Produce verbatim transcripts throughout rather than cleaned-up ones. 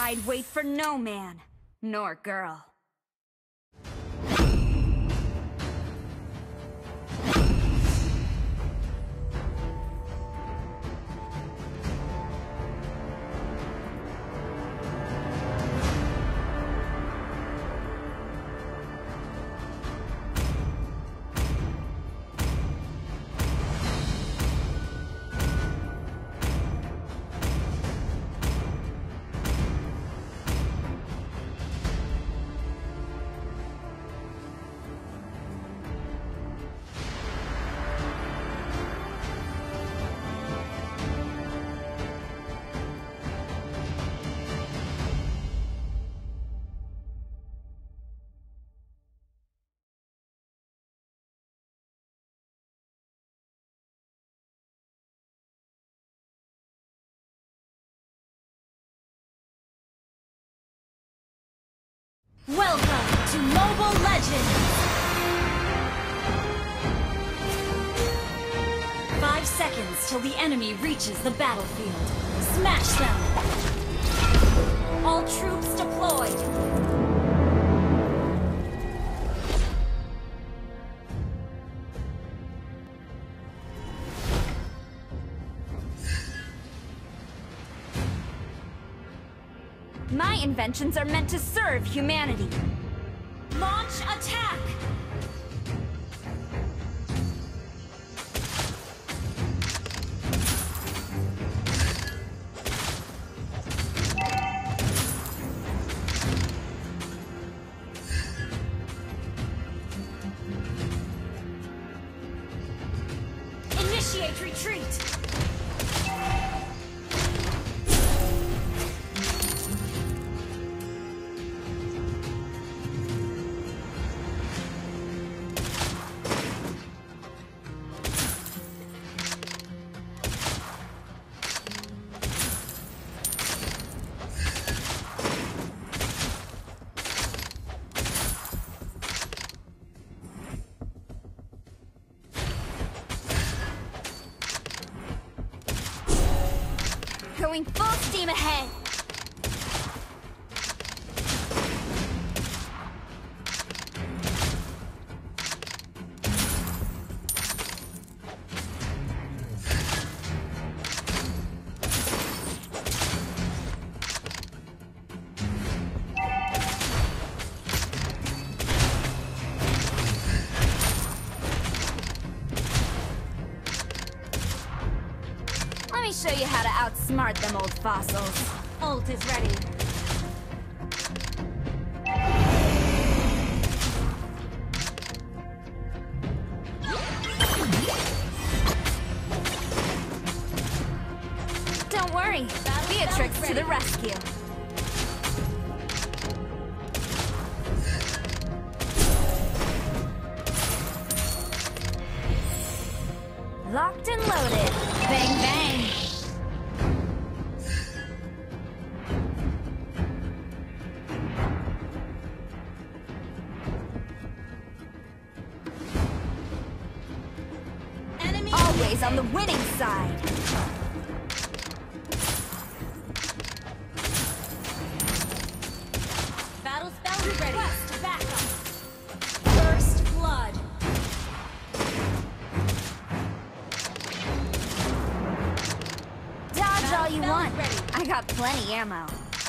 I'd wait for no man, nor girl. Welcome to Mobile Legends! Five seconds till the enemy reaches the battlefield. Smash them! All troops deployed! My inventions are meant to serve humanity. Launch attack! Initiate retreat! Going full steam ahead. Let me show you how to outsmart them old fossils. Ult is ready. Don't worry, Beatrix to the rescue. Locked and loaded. Bang, bang. Enemy Always on the winning side. battle spell ready. Request backup. First blood. Dodge all you Spell want. ready. I got plenty ammo.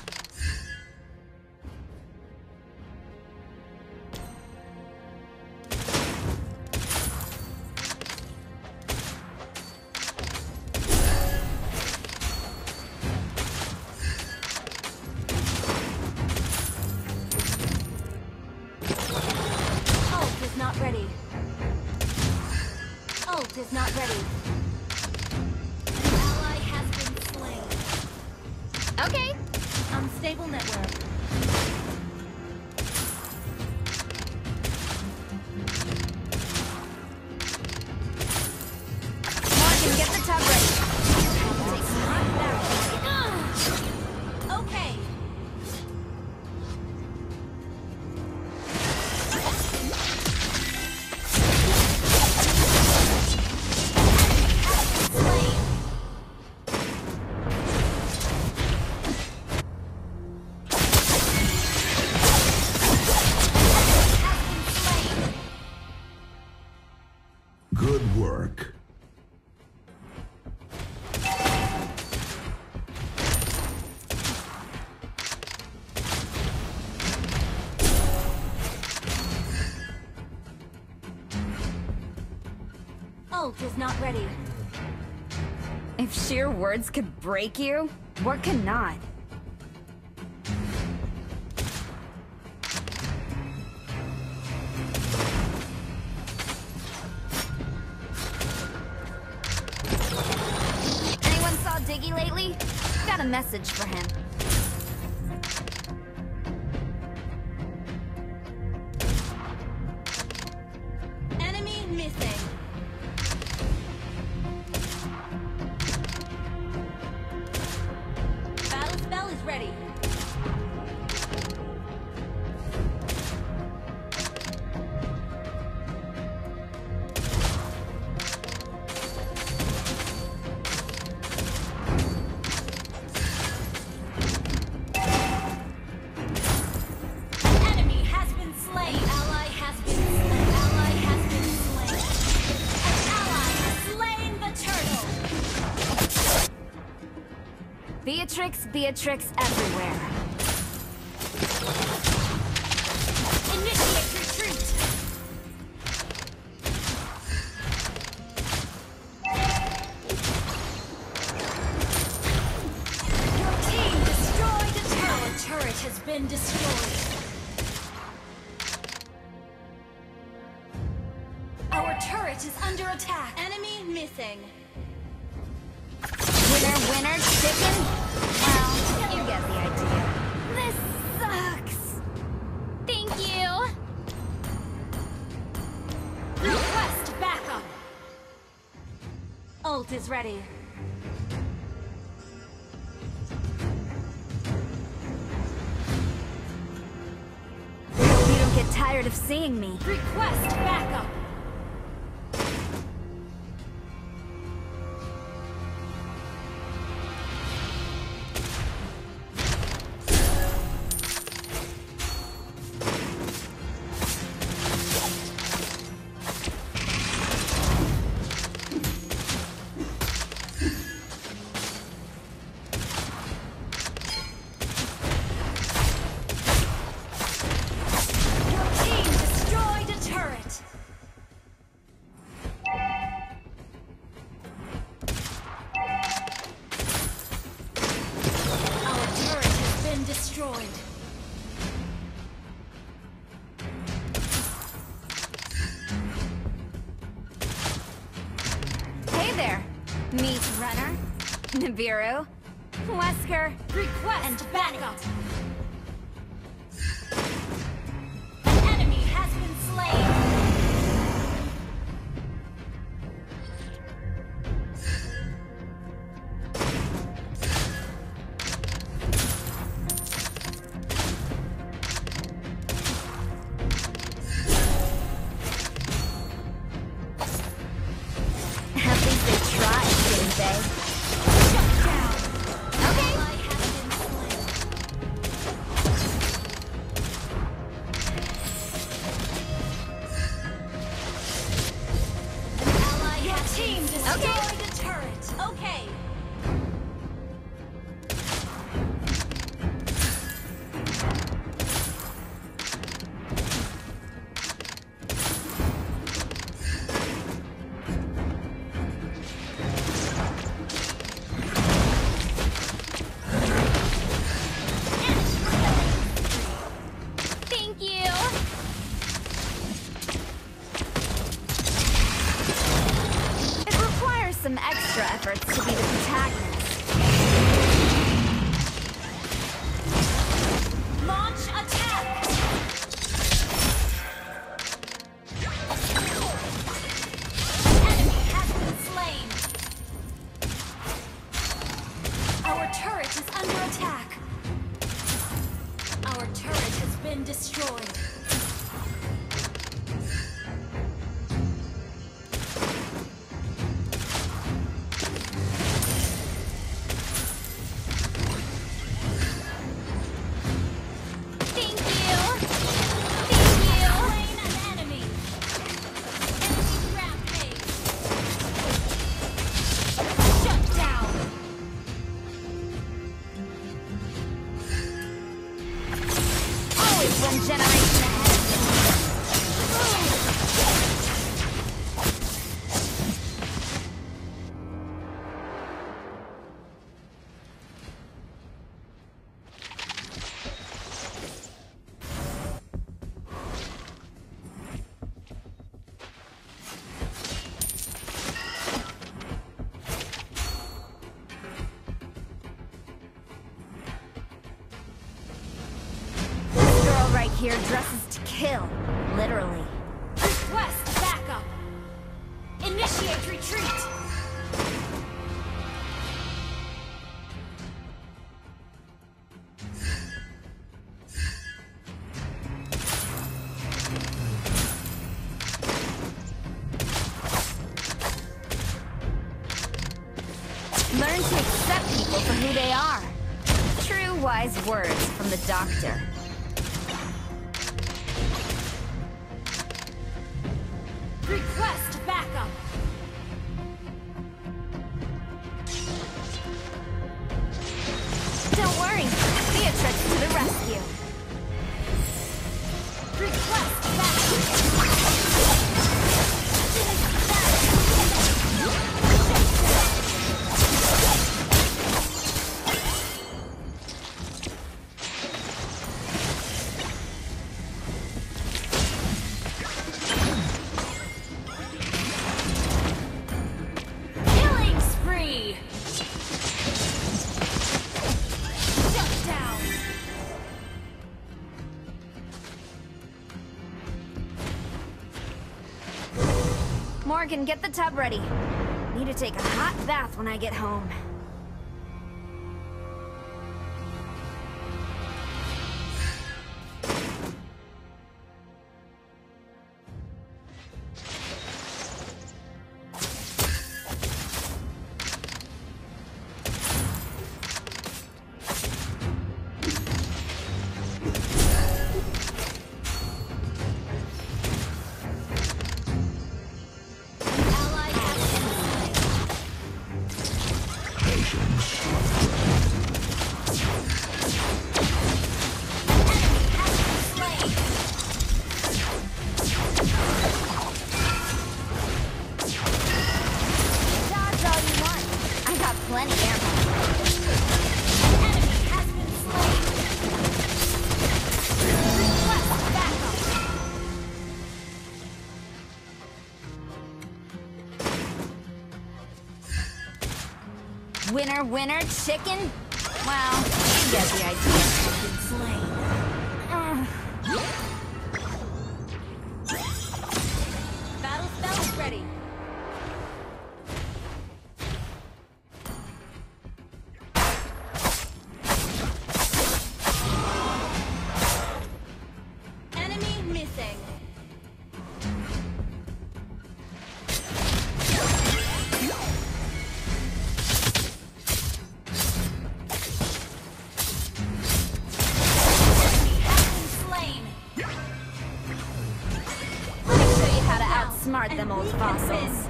Ult is not ready. Ult is not ready. An ally has been slain. Okay. Unstable network. Morgan, get the tub ready. Takes hot back. Okay. Slain. ult is not ready. If sheer words could break you, what cannot? Anyone saw Diggy lately? Got a message for him. Enemy missing. Battle spell is ready. Beatrix, Beatrix everywhere. Initiate retreat. Your team destroyed a turret. Our turret has been destroyed. Our turret is under attack. Enemy missing. Winner, winner, chicken? Well, you get the idea. This sucks. Thank you. Request backup. Ult is ready. Hope you don't get tired of seeing me. Request backup. Destroyed. Hey there, Meat Runner, Nibiru, Wesker, request and backup. An enemy has been slain. Some extra efforts to be the protagonist. Launch attack! An enemy has been slain. Our turret is under attack. Our turret has been destroyed. One generation ahead. here dresses to kill, literally. Request backup. Initiate retreat. Learn to accept people for who they are. True wise words from the doctor. Request backup. Don't worry, Beatrix to the rescue. Request backup. Killing spree. Shut down. Morgan, get the tub ready. Need to take a hot bath when I get home. Plenty ammo. Enemy has been slain. Request backup. Winner, winner, chicken? Well, you get the idea. Has been slain. Ugh. Battle spell ready. Enemy missing. Smart them old fossils.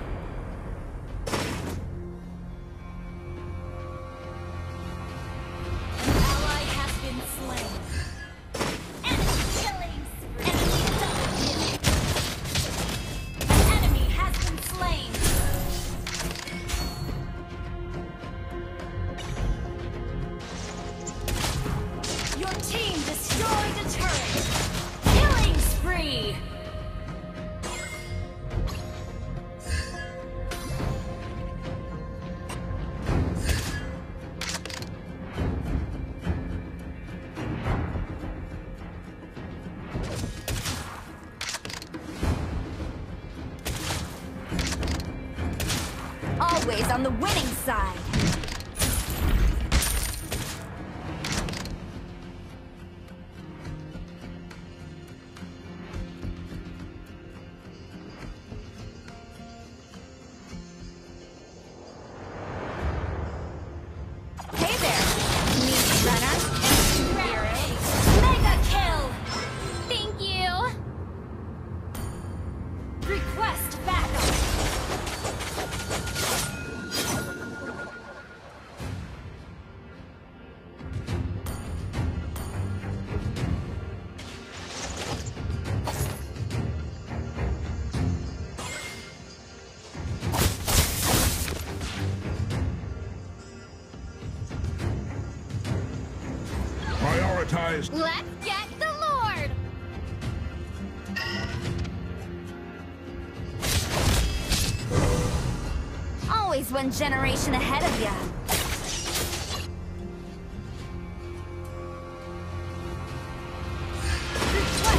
An ally has been slain. Enemy killing spree. Enemy double kill. An enemy has been slain. Your team destroyed a turret. Killing spree. Always on the winning side. Hey there, meat runner. Mega kill. Thank you. Request backup. Prioritized. Let's get the Lord. Always one generation ahead of ya. Request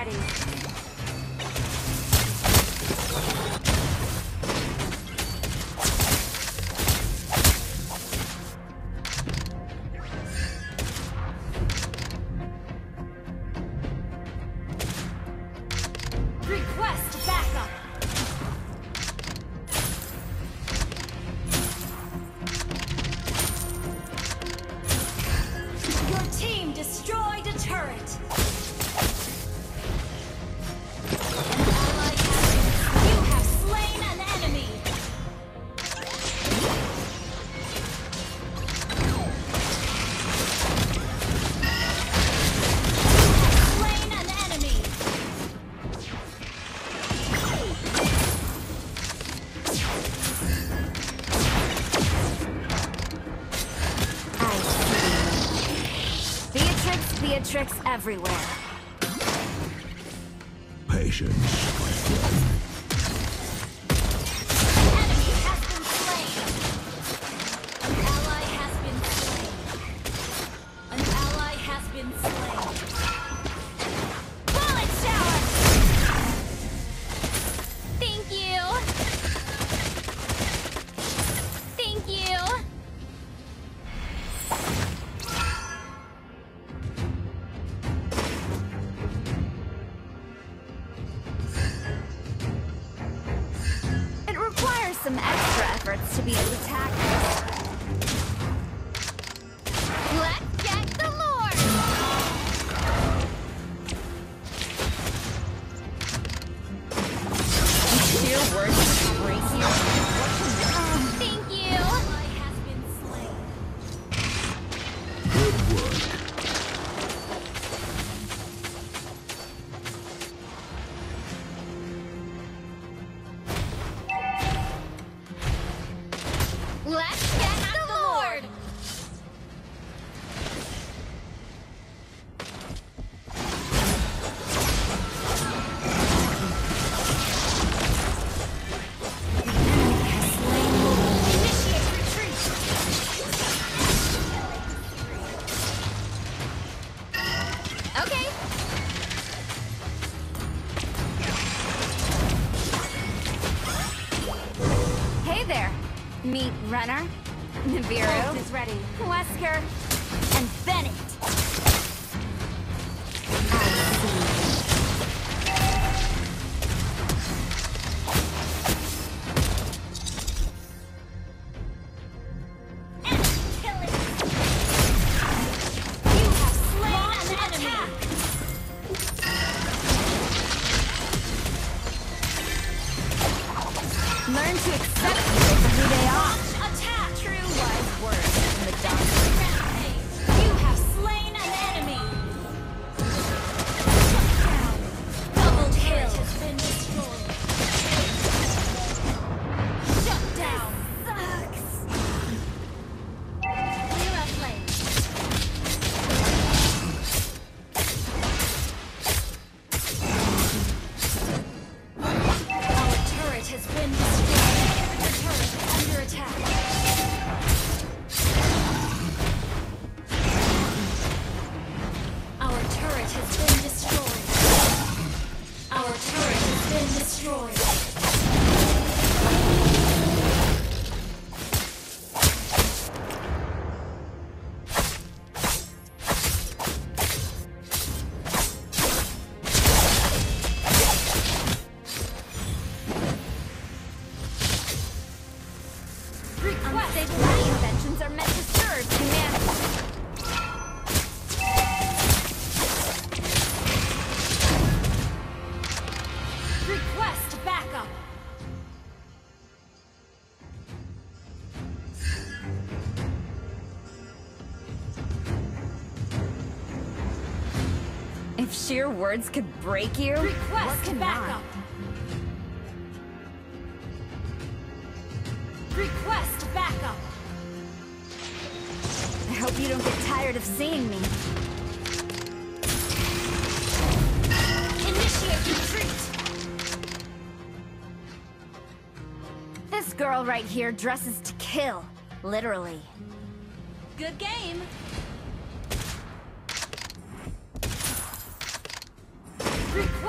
ready. Request backup. Your team destroyed a turret. An ally has been- You have slain an enemy. Slain an enemy. Beatrix, Beatrix everywhere. Patience, my friend. Enemy has been slain. An ally has been slain. An ally has been slain. Bullet shower! Thank you! Thank you! It requires some extra efforts to be able to tackle this. Let's get the Lord! Your words break you. Thank you! Ally has been slain. Good work. Let's get the Lord! Initiate retreat. Okay. Hey there. Meet Renner, Nibiru, Bolt is ready. Wesker, and Bennett. You have slain an enemy. Learn to accept people for who they are. Attack. True wise words from the doctor. Rampage. You have slain an enemy. Shut down. Double kill has been destroyed. Shut down. Sucks. Clear up lane. Our turret has been destroyed. The turret is under attack. Our turret has been destroyed. Our turret has been destroyed. Request Unstable inventions are meant to serve humanity. request backup. If sheer words could break you, what Request cannot? backup. Request backup. I hope you don't get tired of seeing me. Initiate retreat. This girl right here dresses to kill, literally. Good game. Request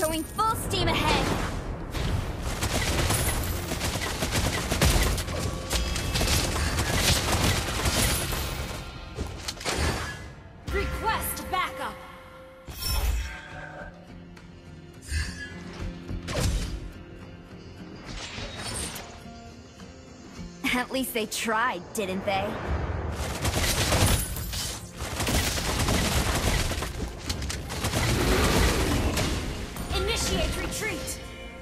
Going full steam ahead. Request backup. At least they tried, didn't they? Initiate retreat.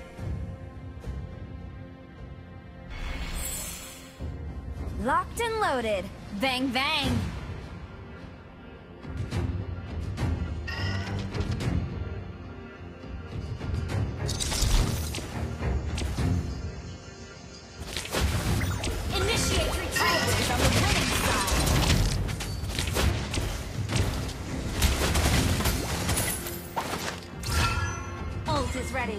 Locked and loaded. Bang, bang. Initiate retreat. Always on the winning side. Ult is ready.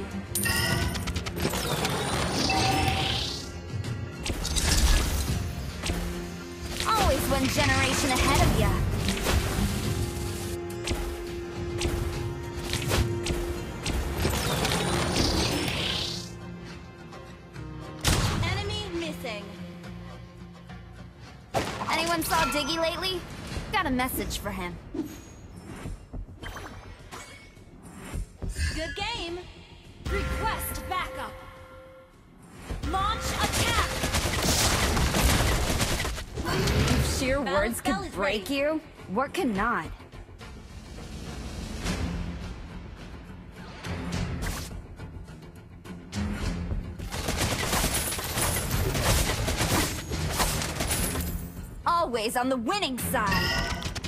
Always one generation ahead of ya. Enemy missing. Anyone saw Diggy lately? Got a message for him. Good game. Request backup. Launch attack. If sheer Battle words spell could is break ready. you, what cannot? Always on the winning side.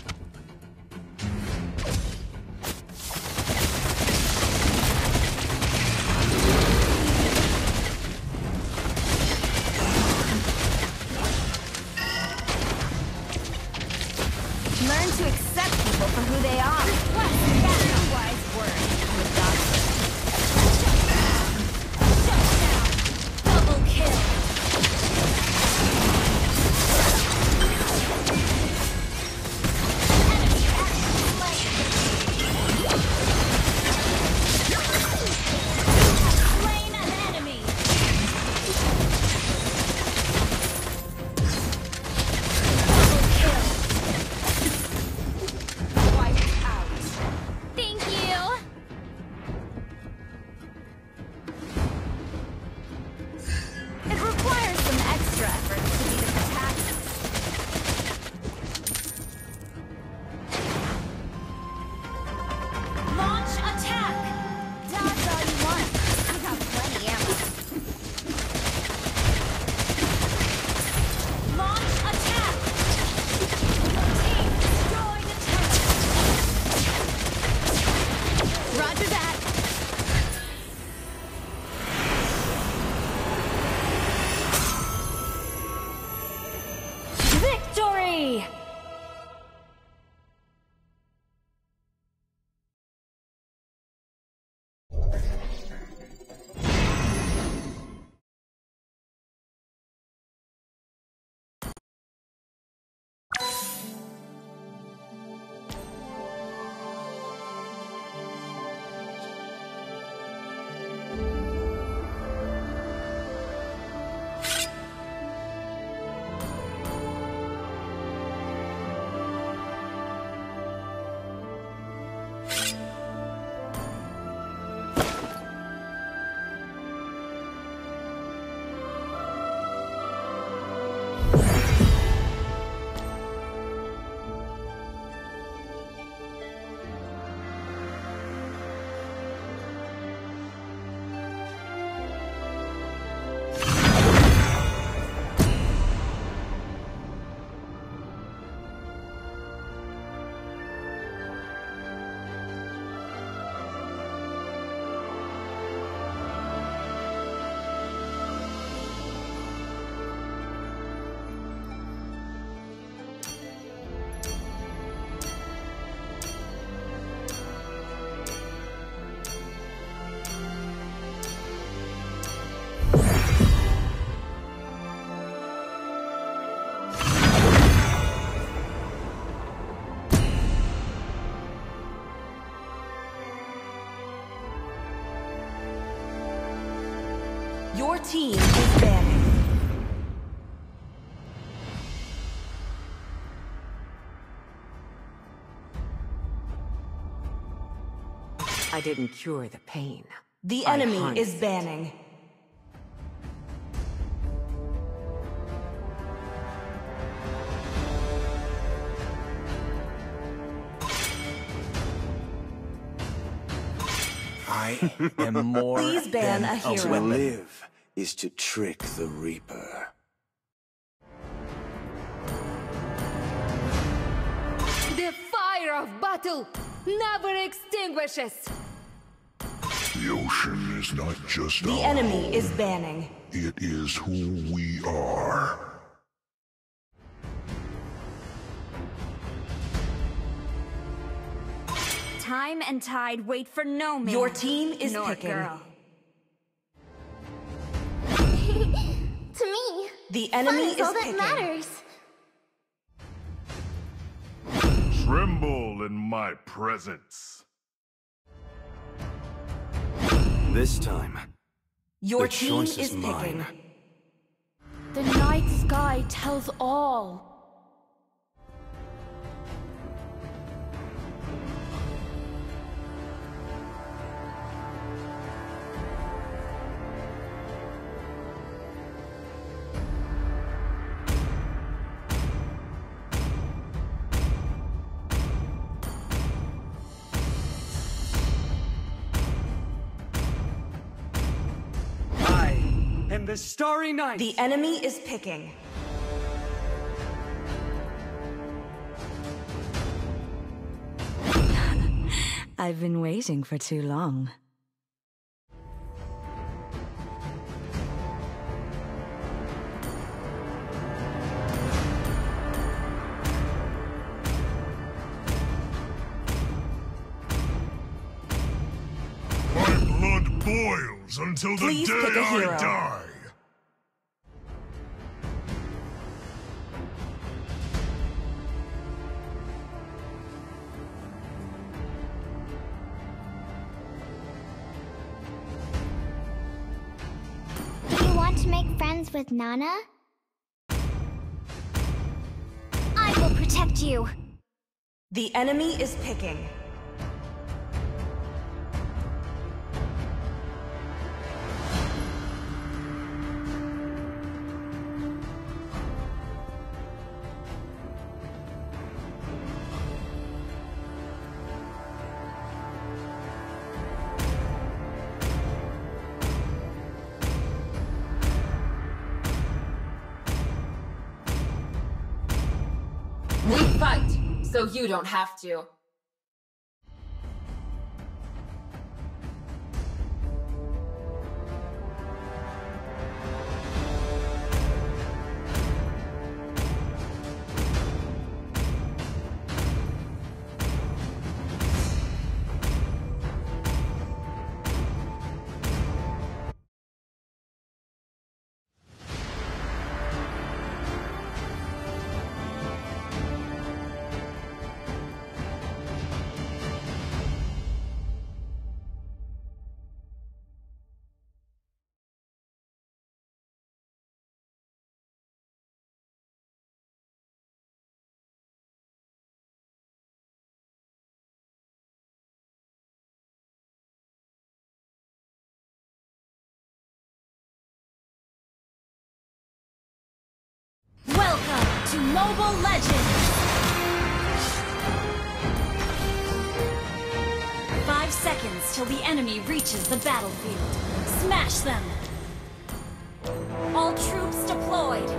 Learn to accept people for who they are. Request backup. Wise word. With doctor. Shut down. Double kill. Your team is banning. I didn't cure the pain. The I enemy harnessed is banning. I am more Please ban than a hero. To live is to trick the Reaper. The fire of battle never extinguishes! The ocean is not just The our enemy home. is banning. It is who we are. Time and tide wait for no man. Your team is nor picking. girl. To me, The fun enemy is is all that picking. matters. Tremble in my presence. This time, Your the team choice is is mine. picking. The night sky tells all. I am the Starry Night. The enemy is picking. I've been waiting for too long. My blood boils until the Please day pick a I hero. die. Do you want to make friends with Nana? I will protect you. The enemy is picking. We fight, so you don't have to. Welcome to Mobile Legends! Five seconds till the enemy reaches the battlefield. Smash them! All troops deployed!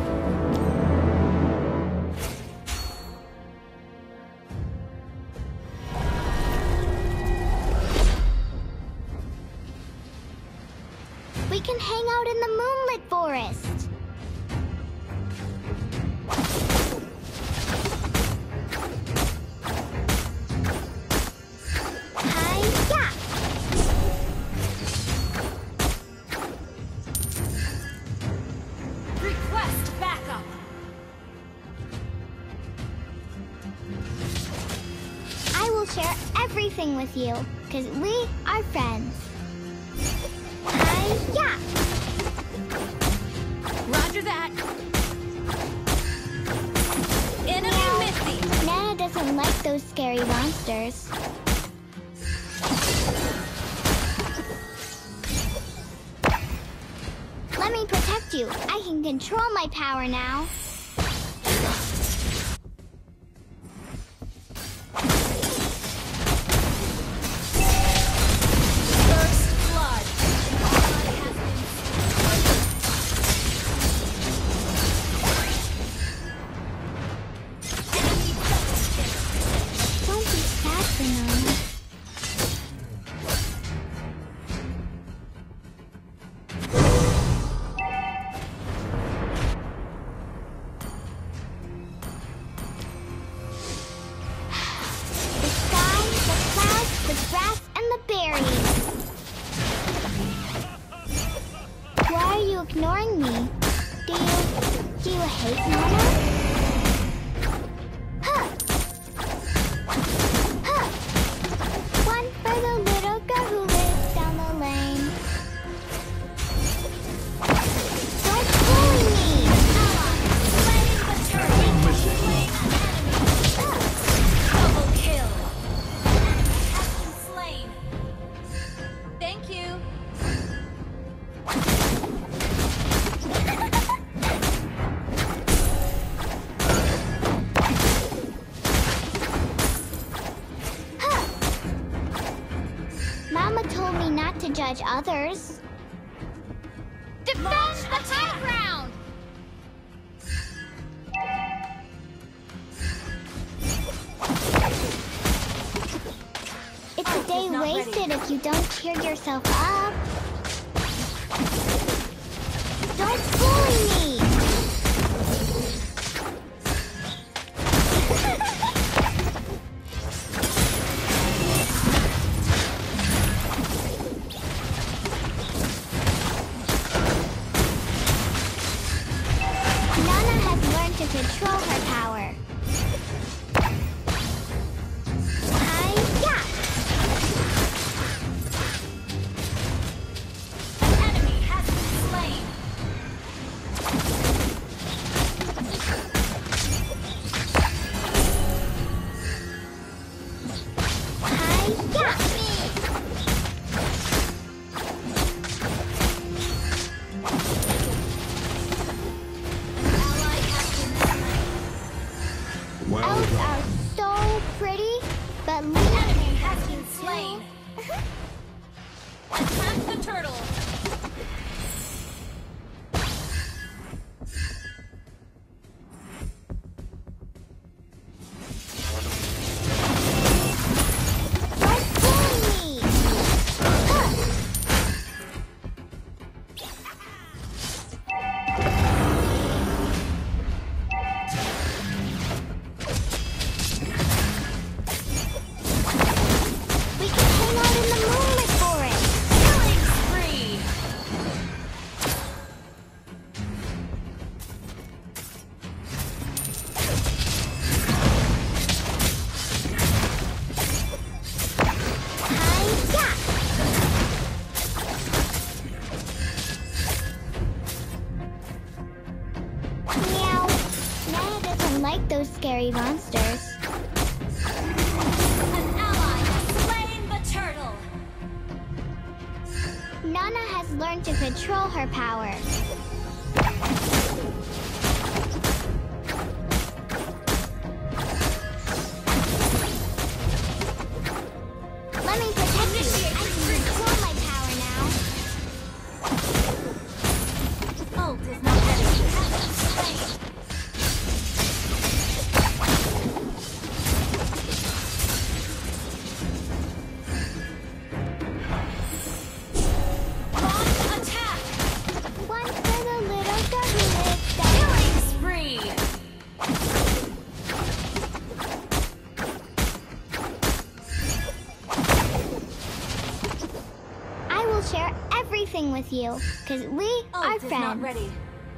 We can hang out in the Moonlit Forest. Hi-ya! Request backup! I will share everything with you, because we are friends. Hi-ya! those scary monsters. Let me protect you. I can control my power now. First blood. Don't be sad, Banana. The sky, the clouds, the grass, and the berries. Why are you ignoring me? Do you... do you hate Nana? Huh! Huh! One for the little girl who lives down the lane. Don't bully me! Double kill. Enemy has been slain. Thank you. Mama told me not to judge others. Defend the high ground! It's a day wasted if you don't cheer yourself up. Don't bully me! Nana has learned to control her power. Hi-ya! An enemy has been slain. Hi-ya! Ally has been slain. Well Elves done. are so pretty, but An Lena enemy has been slain. Attack the turtle. don't bully me! Huh. We can hang out in the moonlit forest. Killing spree. Hi-ya! Meow. Nana doesn't like those scary monsters. An ally has slain the turtle. Nana has learned to control her power. Let me protect you. I can control my power now. Ult is not ready. Has been slain. Launch attack. One for the little girl who lives down. Killing spree. I will share everything with you, because we are Ult is friends. not ready.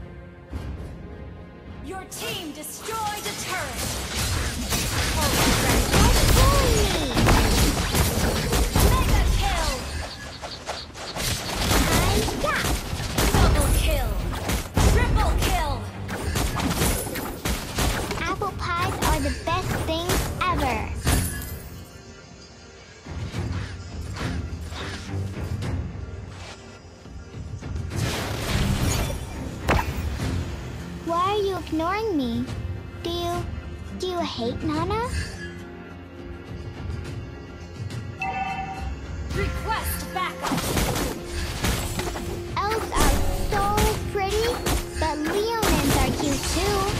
Your team destroyed a turret. Ult is ready. Don't bully me! Mega kill. Hi-ya! Double kill. Triple kill. Apple pies are the best things ever. ignoring me. Do you... do you hate Nana? Request backup. Elves are so pretty, but Leonins are cute too.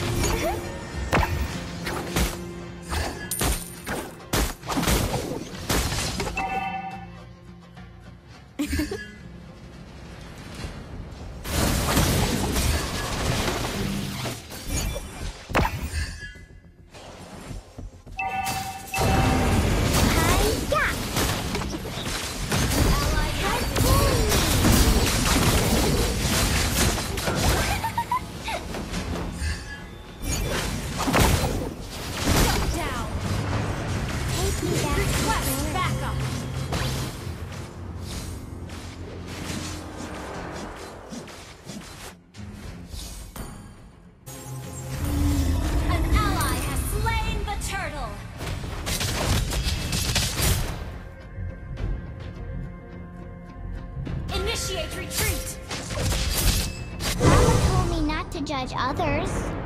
Initiate retreat! Mama told me not to judge others.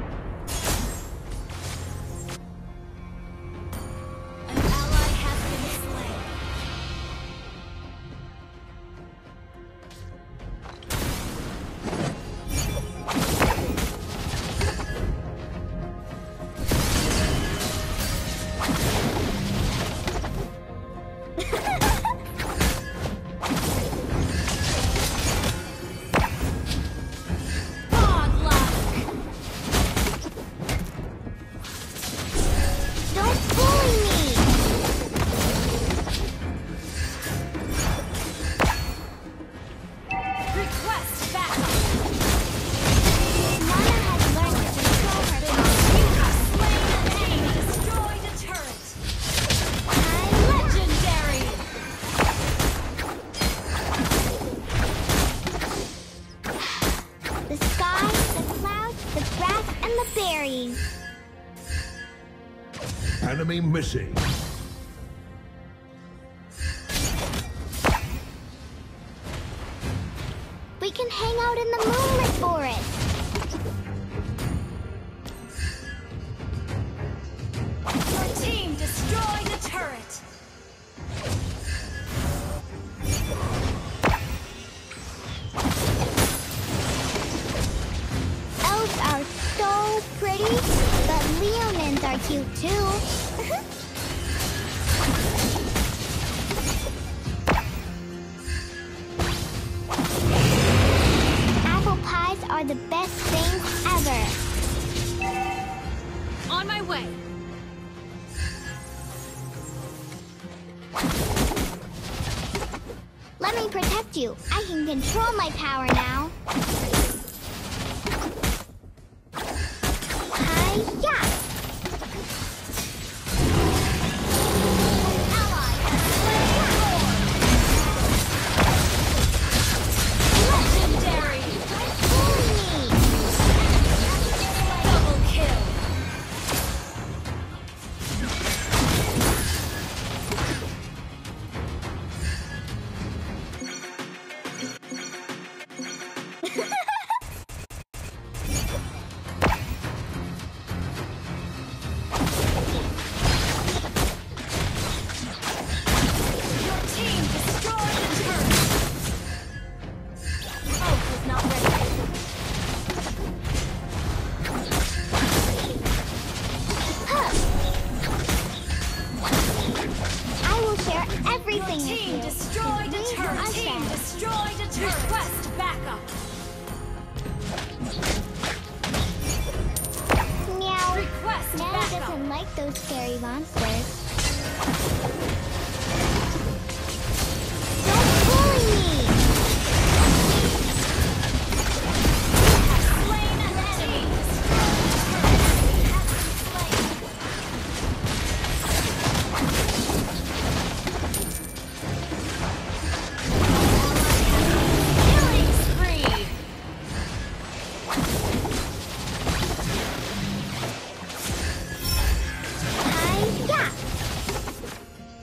An ally has been slain. Enemy missing. We can hang out in the moonlit forest. Your team destroyed a turret. Elves are so pretty, but Leonins are cute too. Apple pies are the best things ever. On my way. Let me protect you. I can control my power now. Hi-ya! Your team destroyed a turret. Your team destroyed a turret. Request backup. Meow. Request Nana backup. doesn't like those scary monsters. Don't bully me! Slain an enemy. Has been slain. Killing spree. Hi-ya!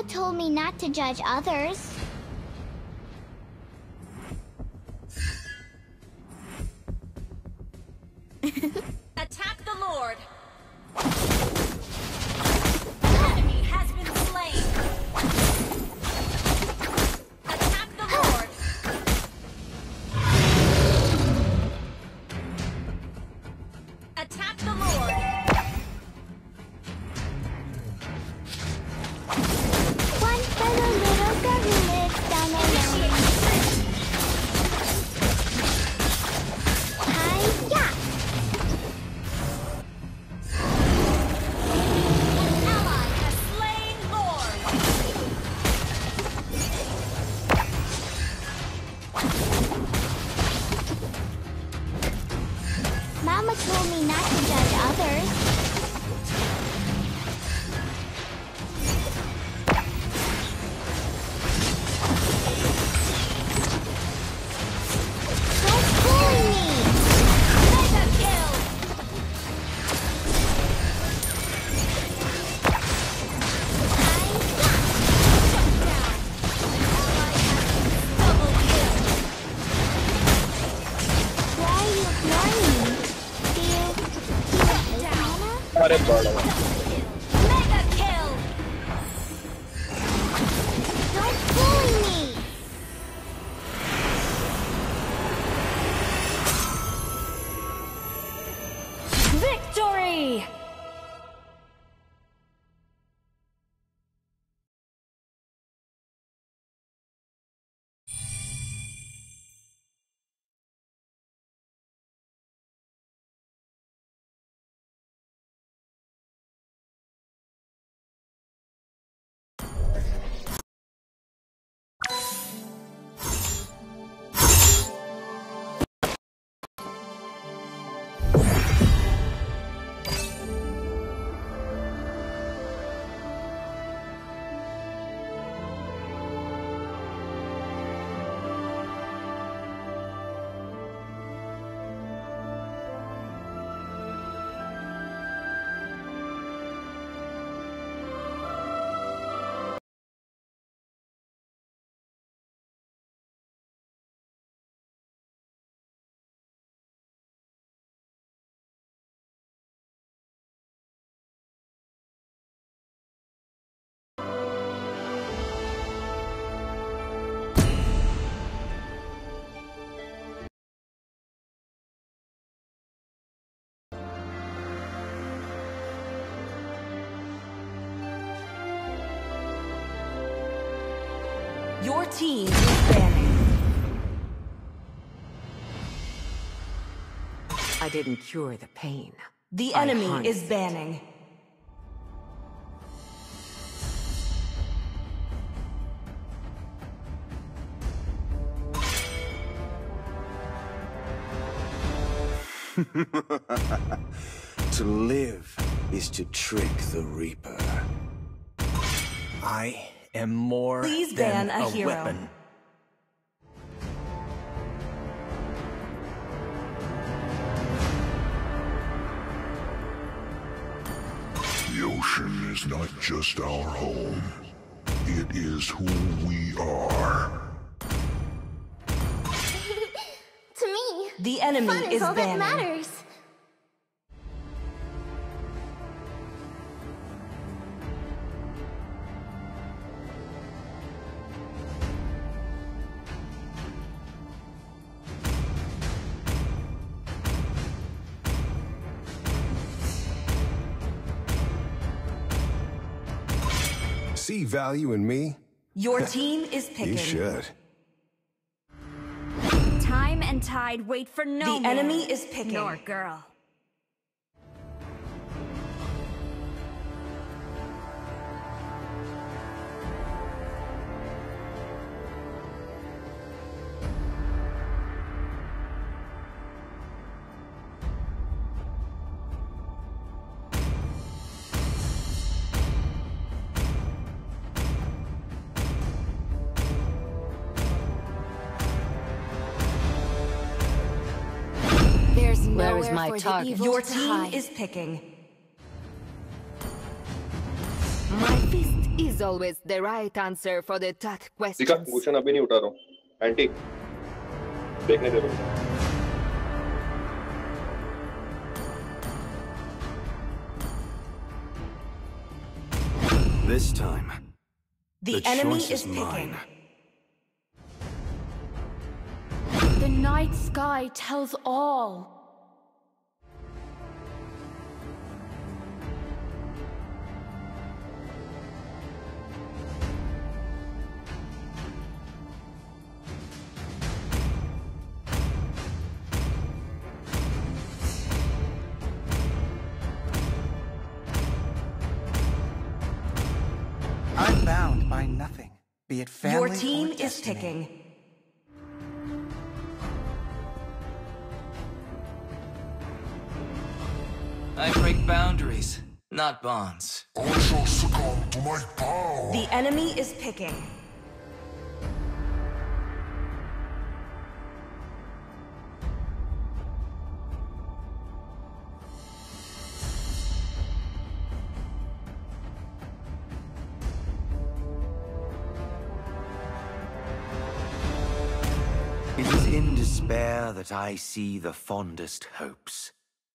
told me not to judge others. Attack the Lord! An enemy has been slain! Attack the Lord! Attack the Lord! One for the little girl who lives down the lane. Hi-ya! Ally has slain Lord! Mama told me not to judge others. Don't bully me! Mega kill! Shut down! Ally has double kill! Why are you ignoring me? Do you... do you hate Mama? अरे बड़ा हुआ। Mega kill! Don't bully me! Victory! Your team is banning. I didn't cure the pain. The I enemy harnessed is it. banning. To live is to trick the Reaper. I am more Please than ban a a hero. weapon. The ocean is not just our home. It is who we are. To me, The enemy fun is is all that banning. matters. See value in me? Your team is picking. You should. Time and tide wait for no The man, enemy is picking. nor girl. There's Where nowhere is my for target? the evil Your to team hide. is picking. My fist is is always the right answer for the tough दिखा questions. Bhushan अभी नहीं उठा रहा हूँ anti देखने दे रुक This time, The, the enemy choice is is picking. mine. The night sky tells all. I'm bound by nothing, be it family Your team or is destiny. picking. I break boundaries, not bonds. I shall succumb to my power. The enemy is picking. It is in despair that I see the fondest hopes.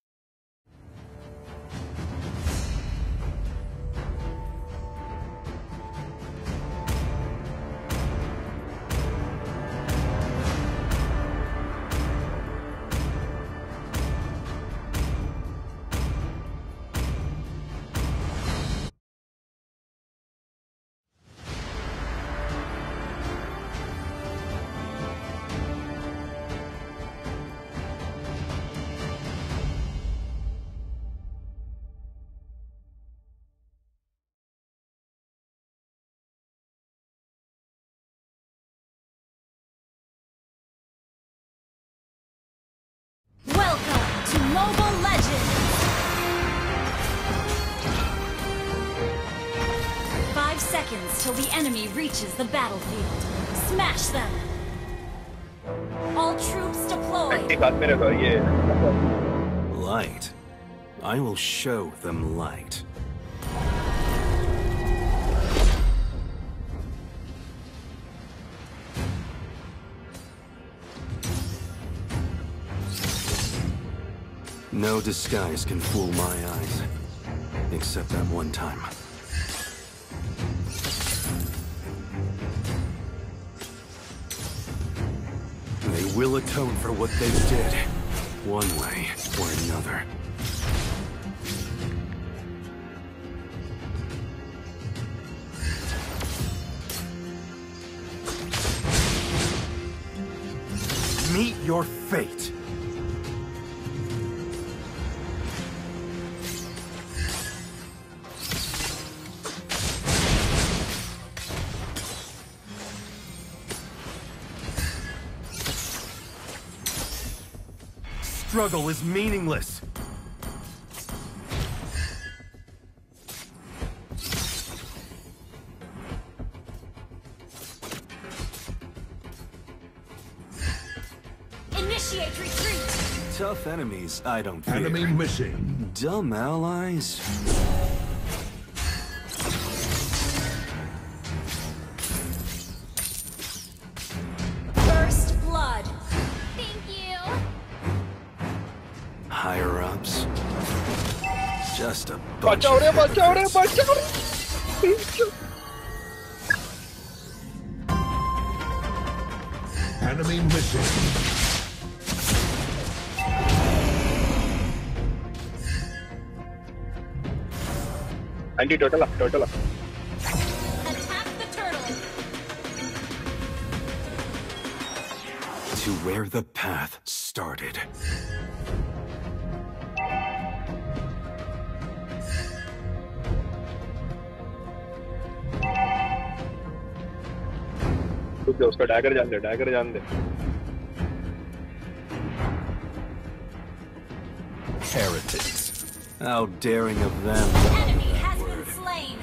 Welcome to Mobile Legends! Five seconds till the enemy reaches the battlefield. Smash them! All troops deployed! एंटी हाथ में रखा ये Light. I will show them light. No disguise can fool my eyes. Except that one time. They will atone for what they did, one way or another. Meet your fate. Struggle is meaningless. Initiate retreat! Tough enemies, I don't fear. Enemy missing. Dumb allies? First blood! Thank you. Higher-ups? Just a bunch बचाओ of रे बचाओ रे hypocrites. बचाओ रे Enemy missing. एंटी total total Attack the turtle! To where the path started. रुक जा उसका डैगर जान दे डैगर जान दे Heretics. How daring of them. Enemy has been slain!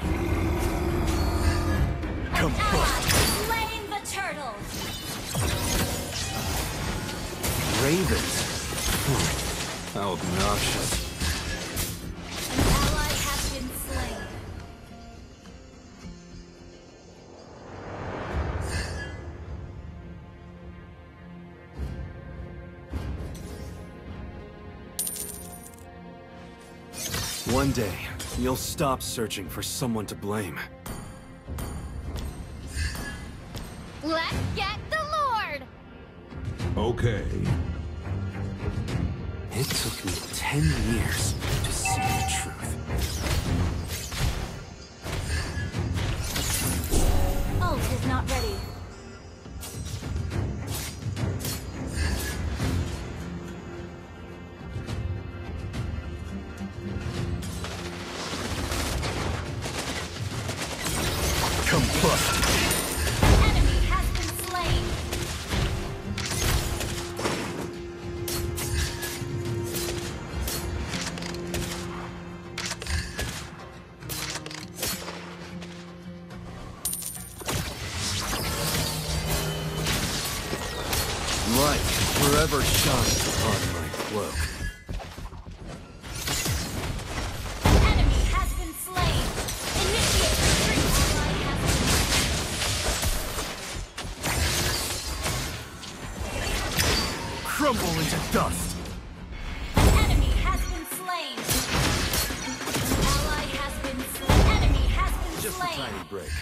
An ally has slain the turtle! Ravens. Hmm. How obnoxious. An ally has been slain. One day, you'll stop searching for someone to blame. Let's get the Lord! Okay. It took me ten years to see the truth. Ult is not ready. Combust! Enemy has been slain. Light forever shines upon my cloak. Enemy has been slain. Initiate retreat. Ally has been Crumble into dust! Enemy has been slain. Ally has been slain. Enemy has been Just a slain. tiny break.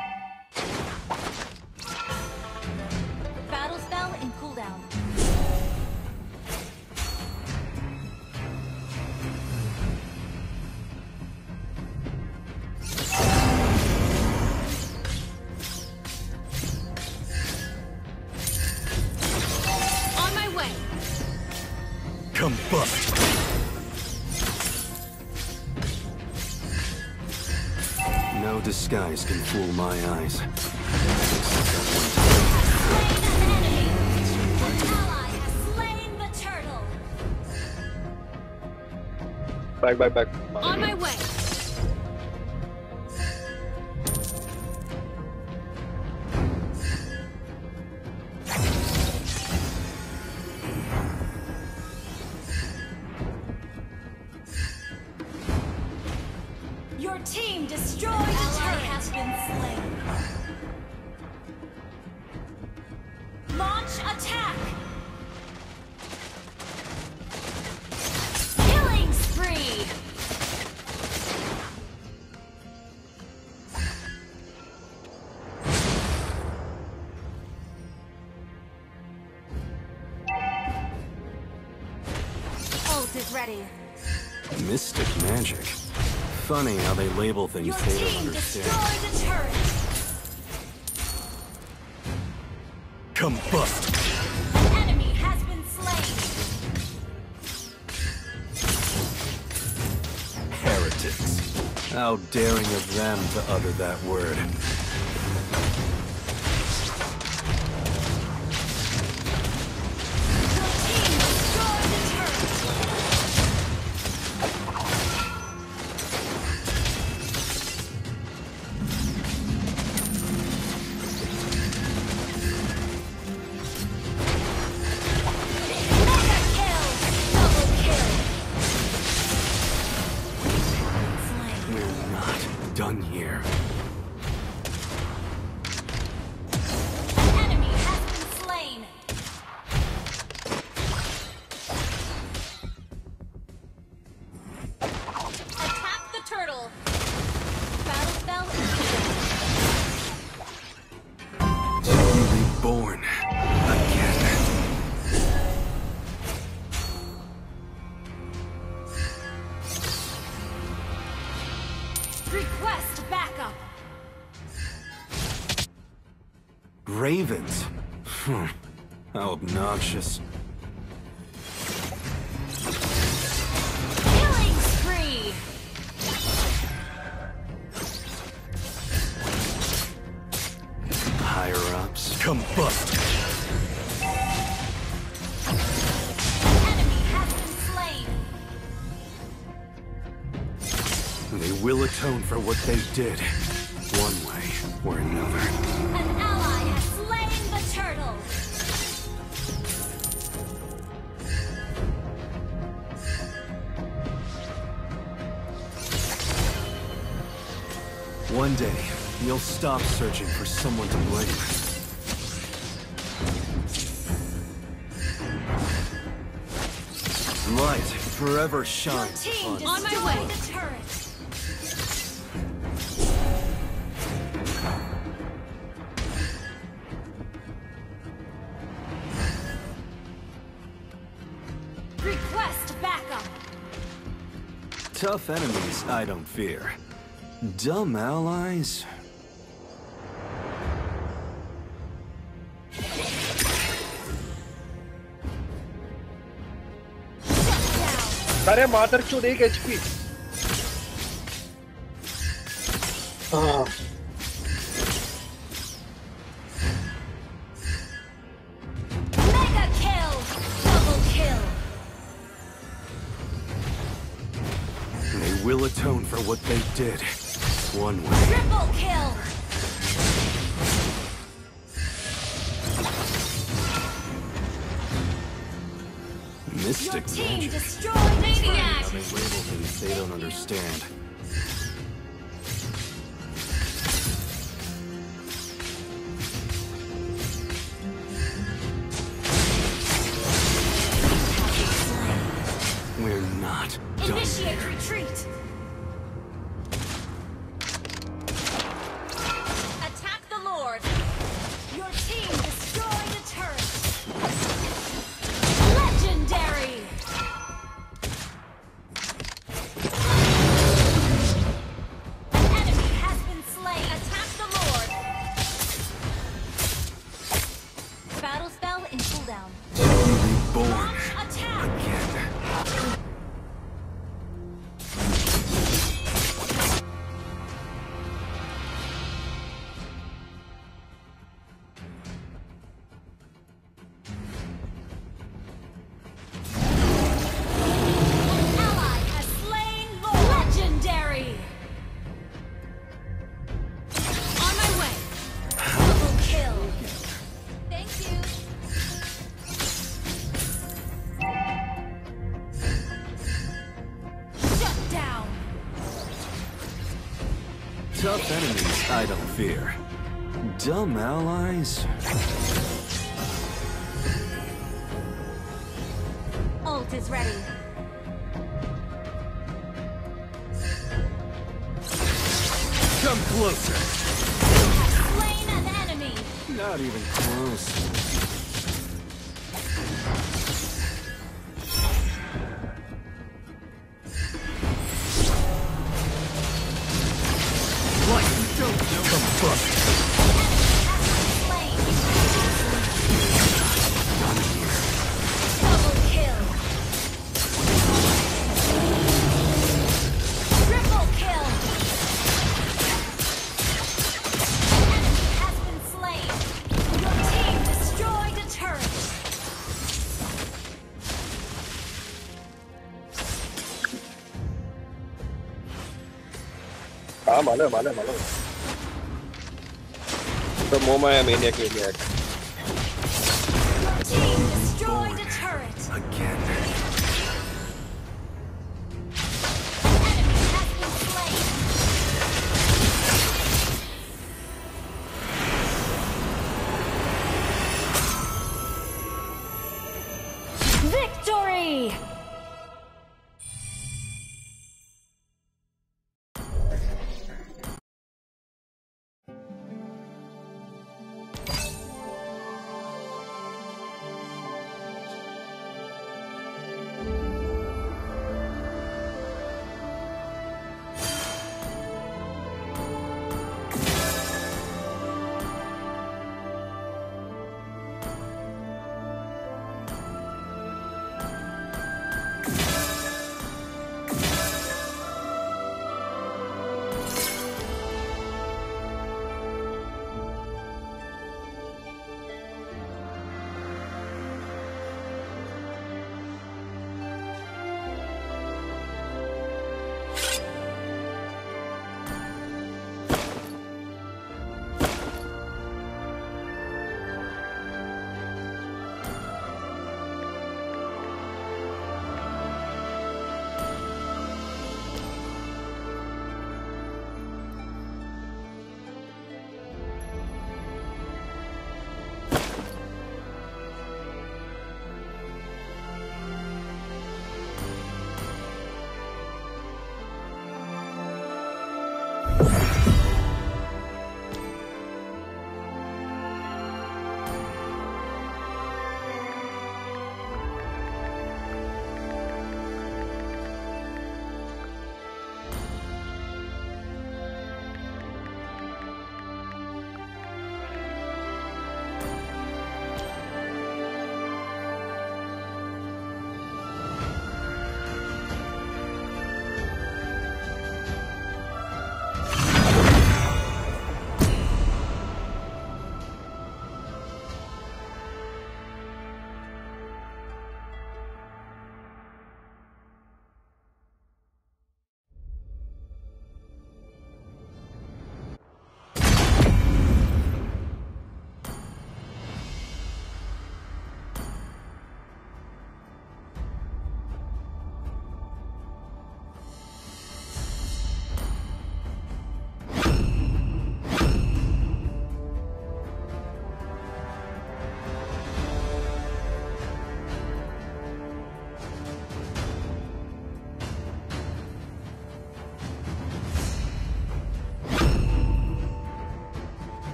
Battle spell in cooldown. On my way. Combust! No disguise can fool my eyes. Except that one time. Slain an enemy. An ally has slain the turtle. Back, back, back. On my way. Your team destroyed the turret. Has been slain. Launch attack. Killing spree. Ult is ready. Mystic magic. Funny how they label things Your they don't team understand. destroyed the turret. Combust! Enemy has been slain. Heretics. How daring of them to utter that word. Your team destroyed the turret. Mega kill! Double kill! Slain. We're not done here. Enemy has been slain. Attack the turtle. Battle spell To be reborn again. request backup. Ravens? Hmm. How obnoxious. Killing spree. Higher-ups, combust! Enemy has been slain. They will atone for what they did, one way or another. An ally has slain the turtle. One day, you'll stop searching for someone to blame. Light forever shine. Team, on my way. The turret. Request backup. Tough enemies I don't fear. Dumb allies? अरे मादर चोद एक HP. हाँ। Mega kill, double kill. They will atone for what they did. One way. Triple kill. Mystic Your team magic. destroyed Maniac. How they label things they don't understand. We're not done. Initiate retreat. Attack the Lord. Your team destroyed a turret. Legendary. An enemy has been slain. Attack the Lord. Battle spell in cooldown. Reborn Launch attack. again. Ally has slain Lord. Legendary. On my way. Double kill. Thank you. Shut down. Tough enemies I don't fear. Dumb allies? Ult is ready. Come closer. Have slain an enemy. Not even close. Like you don't know the fuck. Slain. Double kill. Triple kill. An enemy has been slain. Your team destroyed a turret. हाँ मालूम है मालूम है मालूम है। तो मोमा है maniac maniac. Your team destroyed a turret. Again. An enemy has been slain. Victory!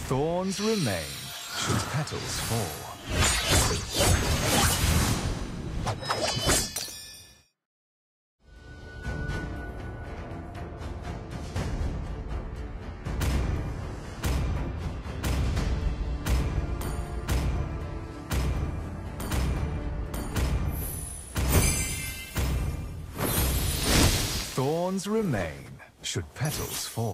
Thorns remain, should petals fall. Thorns remain, should petals fall.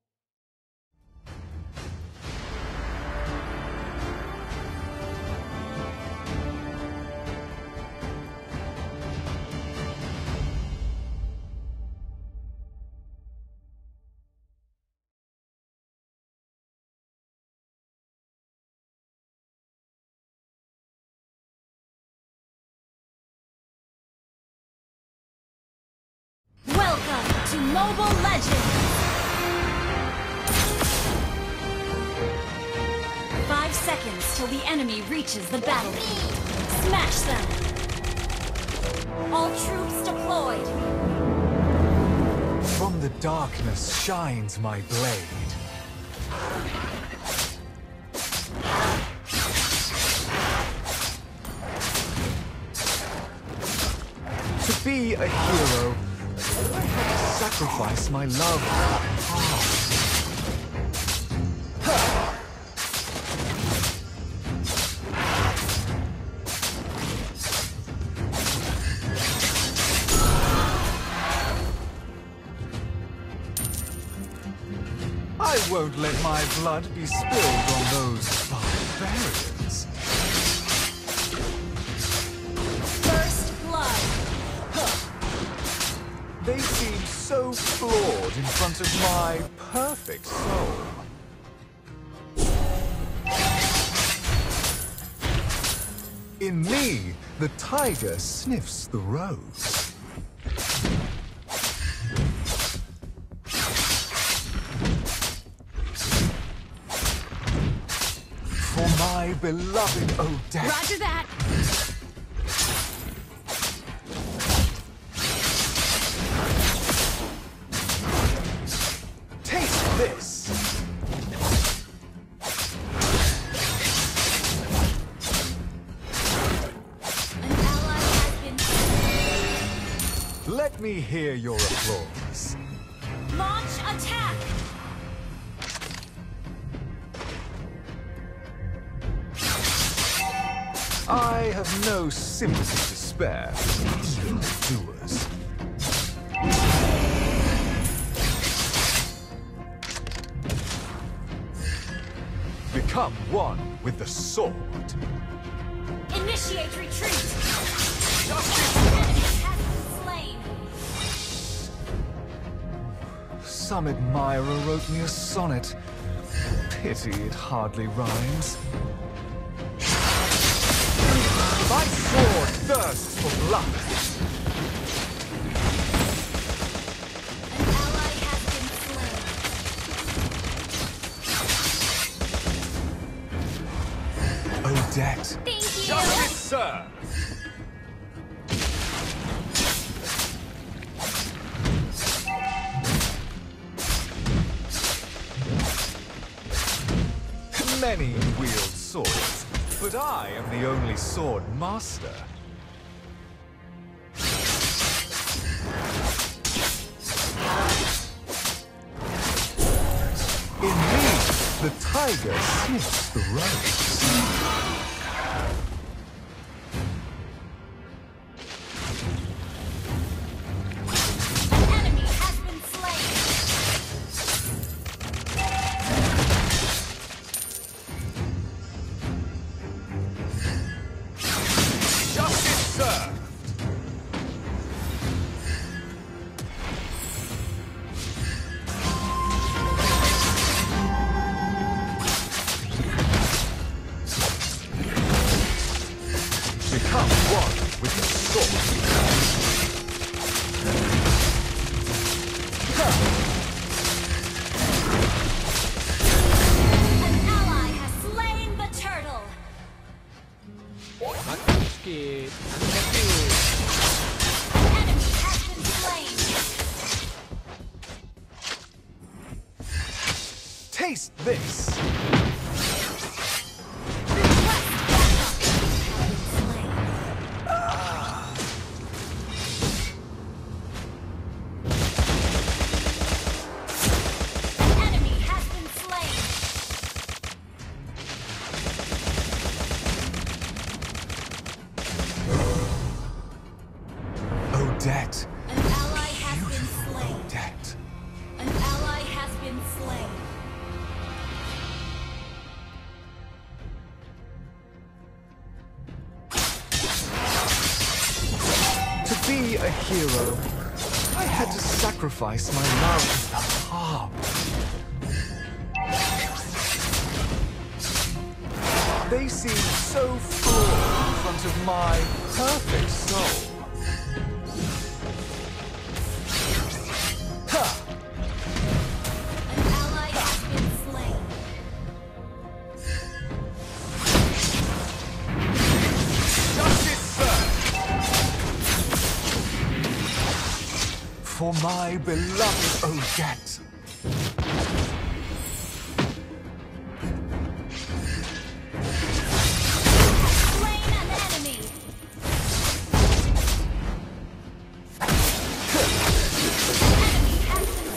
Welcome to Mobile Legends! Five seconds till the enemy reaches the battlefield. Smash them! All troops deployed! From the darkness shines my blade. To be a hero, I had to sacrifice my love. I won't let my blood be spilled on those barbarians. First blood! They seem so flawed in front of my perfect soul. In me, the tiger sniffs the rose. For my beloved Odette. Roger that! Taste this! An ally has been... Let me hear your applause. Launch attack! I have no sympathy to spare for evildoers. Become one with the sword. Initiate retreat! The enemy has been slain! Some admirer wrote me a sonnet. Pity it hardly rhymes. My sword thirsts for blood. An ally has been slain. Odette. Thank you! Justice, sir! Many wield swords, but I am the only sword master. In me, the tiger sniffs the rose. An enemy has been slain! Justice served! Taste this! Odette. An ally has been slain. Odette. An ally has been slain. To be a hero, I had to sacrifice my love of the harp. They seem so flawed in front of my perfect soul. An ally has been slain. Justice served! For my beloved Odette. Slain an enemy. Enemy has been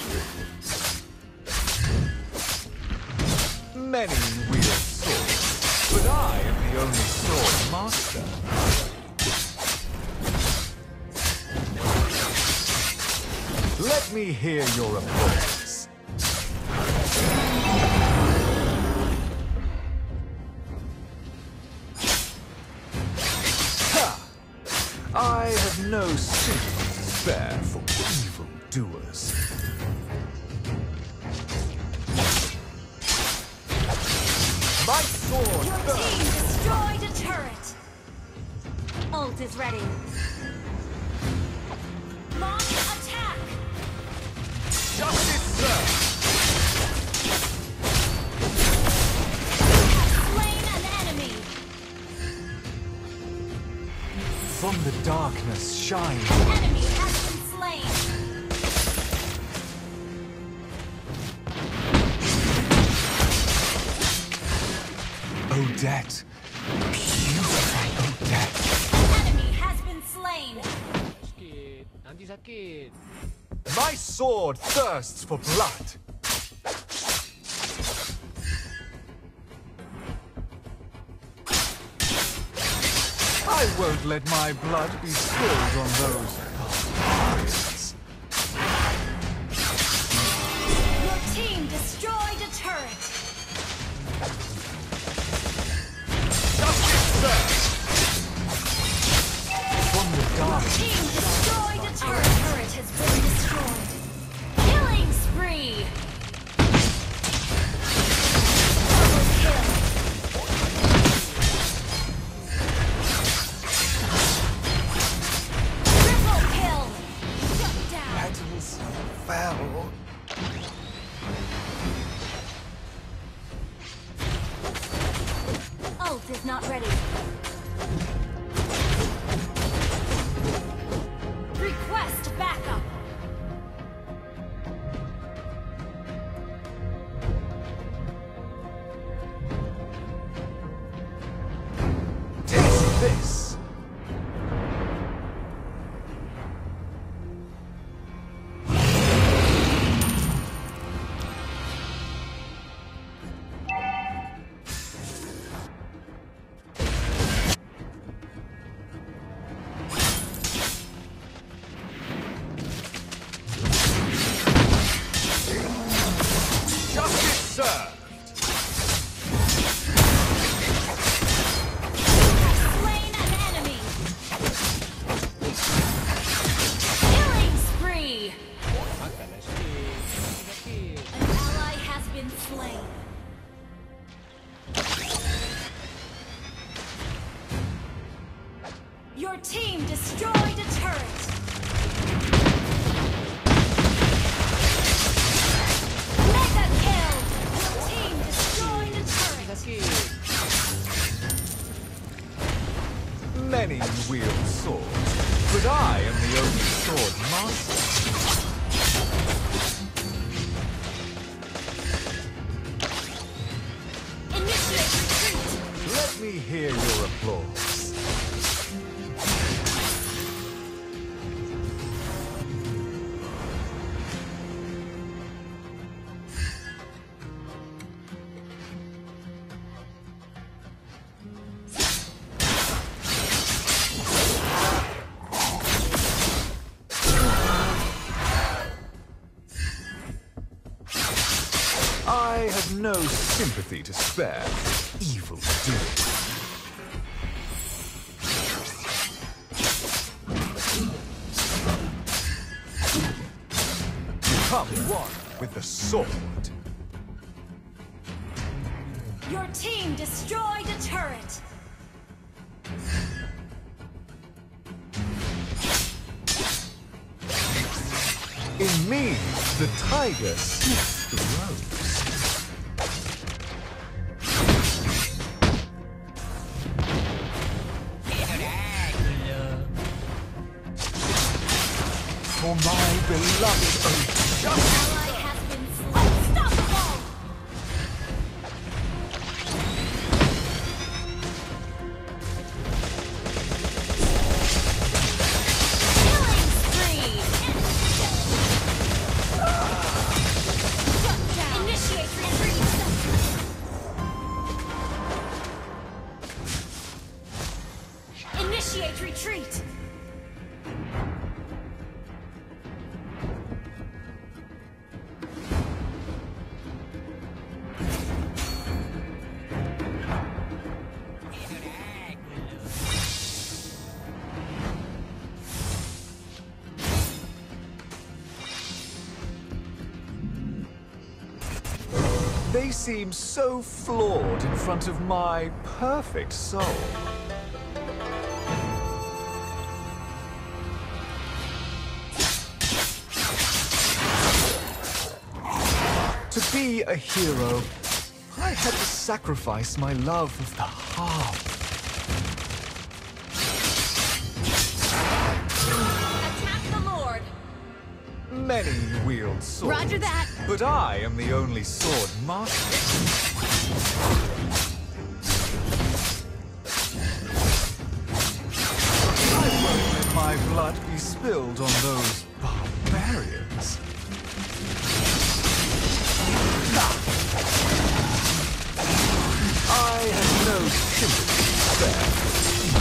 slain. Many wield swords, but I am the only sword master. Let me hear your applause. Ha! I have no sympathy to spare for evil doers. My sword Your burns. team destroyed a turret. Ult is ready. Launch attack. Justice served. Slain an enemy. From the darkness shines. Enemy has been slain. Odette. Beautiful Odette. Enemy has been slain. My sword thirsts for blood. I won't let my blood be spilled on those barbarians. Your team destroyed a turret. Justice served. From the dark. Team destroyed a turret. Our turret has been destroyed. Killing spree. Double kill. Triple kill. Shut down. Petals fell. Ult is not ready. Request backup. Taste this. Justice served. Slain an enemy. Killing spree. An ally has been slain. Your team destroyed a turret. Mega kill. Your team destroyed a turret. Many wield swords, but I am the only sword master. me hear your applause. I have no sympathy to spare for evil doing. Become one with the sword. Your team destroyed a turret. In me, the tiger sniffs the rose. For my beloved oath, justice! Ally has been slain. Unstoppable! Killing spree! Shut down! Initiate retreat! Initiate retreat! They seem so flawed in front of my perfect soul. To be a hero, I had to sacrifice my love of the harp. Attack the Lord! Many wield swords. Roger that. But I am the only sword master. I won't let my blood be spilled on those barbarians. I have no sympathy to spare.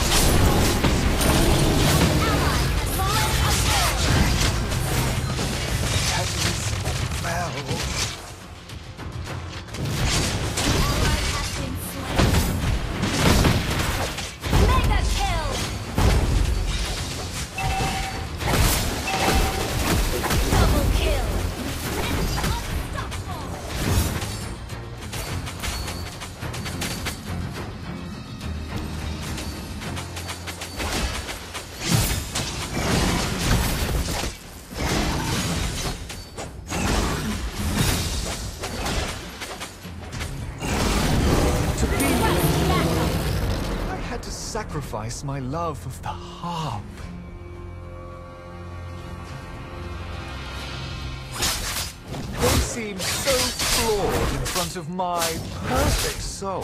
Sacrifice my love of the harp. They seem so flawed in front of my perfect soul.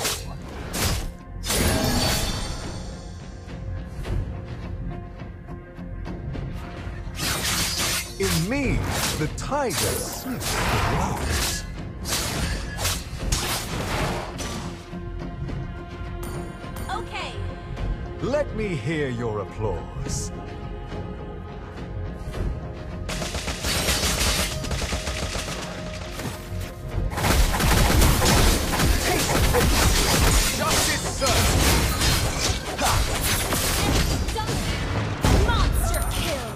In me, the tiger sniffs the rose. Let me hear your applause. Justice served! Monster kill!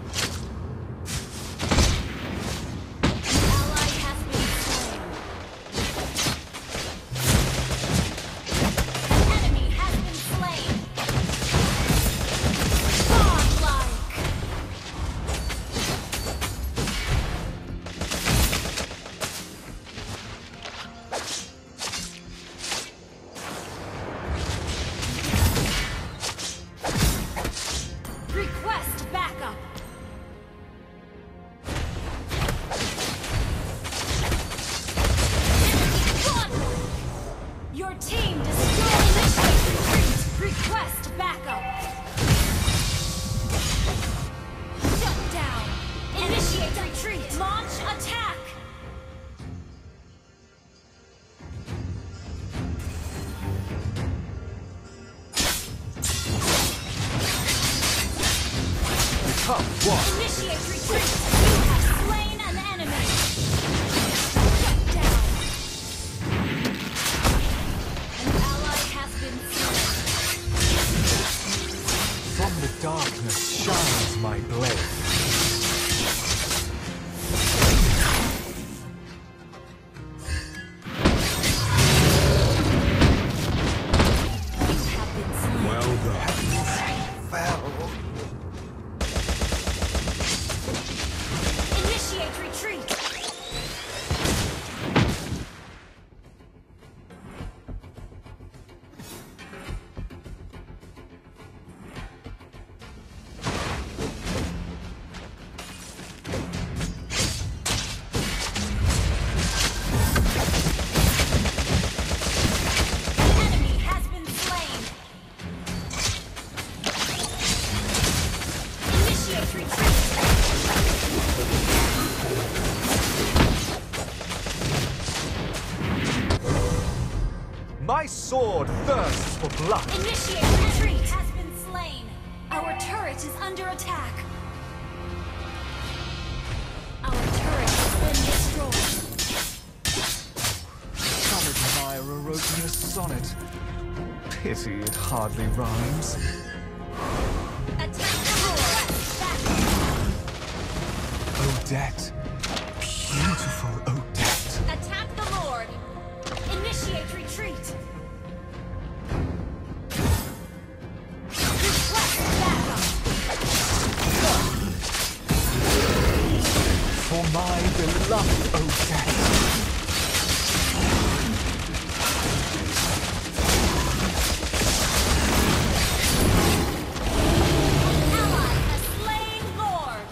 Ally has been slain. An enemy has been slain. one. Initiate retreat. You have slain an enemy. Shut down. An ally has been slain. From the darkness shines my blade. Well done. Well. Initiate retreat. Enemy has been slain. Initiate retreat. My sword thirsts for blood. Initiate retreat has been slain. Our turret is under attack. Our turret has been destroyed. Solid Myra wrote me a sonnet. Pity it hardly rhymes. Attack the Lord. Back. Odette. Beautiful Odette. Attack the Lord. Initiate retreat. Request backup. For my beloved Odette. Ally has slain Lord.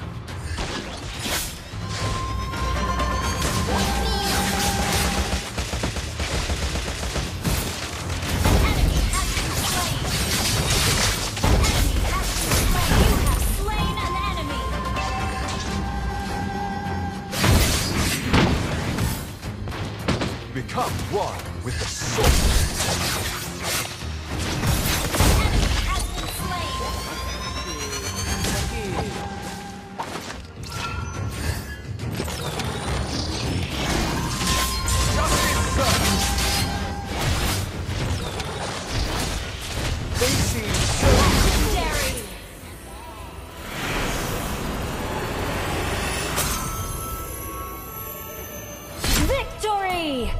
Enemy has been slain. Enemy has been slain. You have slain an enemy. Become one with the sword. Enemy has been slain. Justice served. They seem so Legendary. Victory!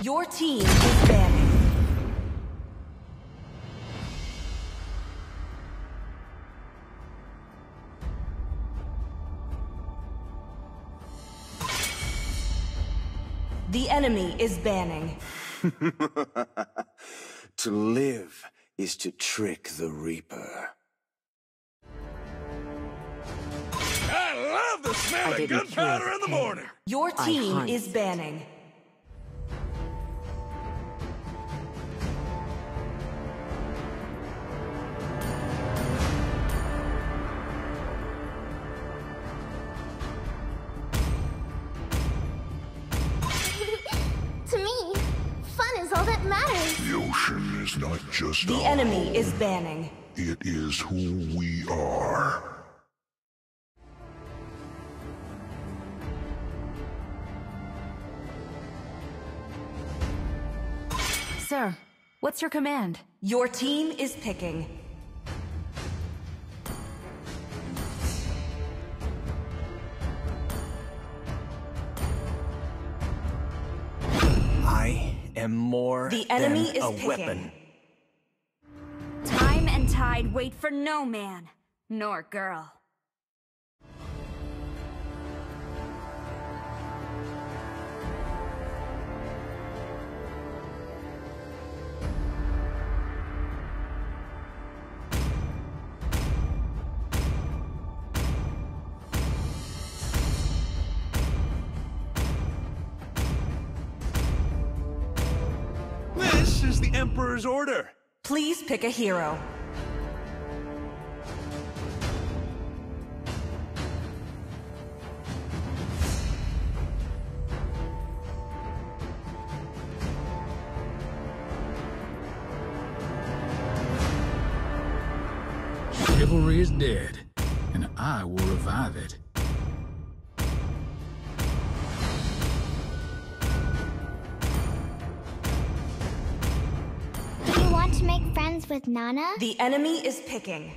Your team is banning. The enemy is banning. To live is to trick the Reaper. I love the smell of gunpowder in the morning. Your team is banning. To me, fun is all that matters. The ocean is not just The our enemy home. is banning. It is who we are. Sir, what's your command? Your team is picking. I am more The enemy than is a picking. weapon. Time and tide wait for no man, nor girl. This is the Emperor's order. Please pick a hero. Chivalry is dead, and I will revive it. Do you want to make friends with Nana? The enemy is picking.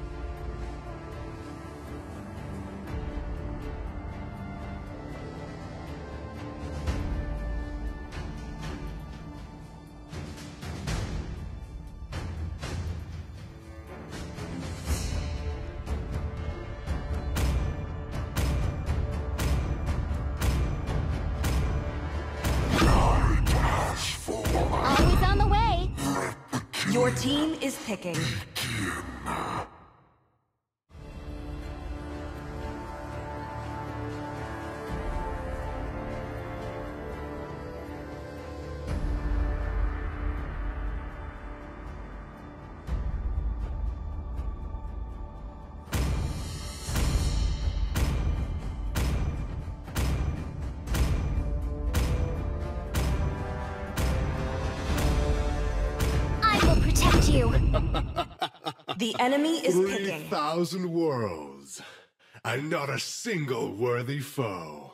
Always on the way. Your team is picking. I will protect you. The enemy is Three picking. thousand worlds, and not a single worthy foe.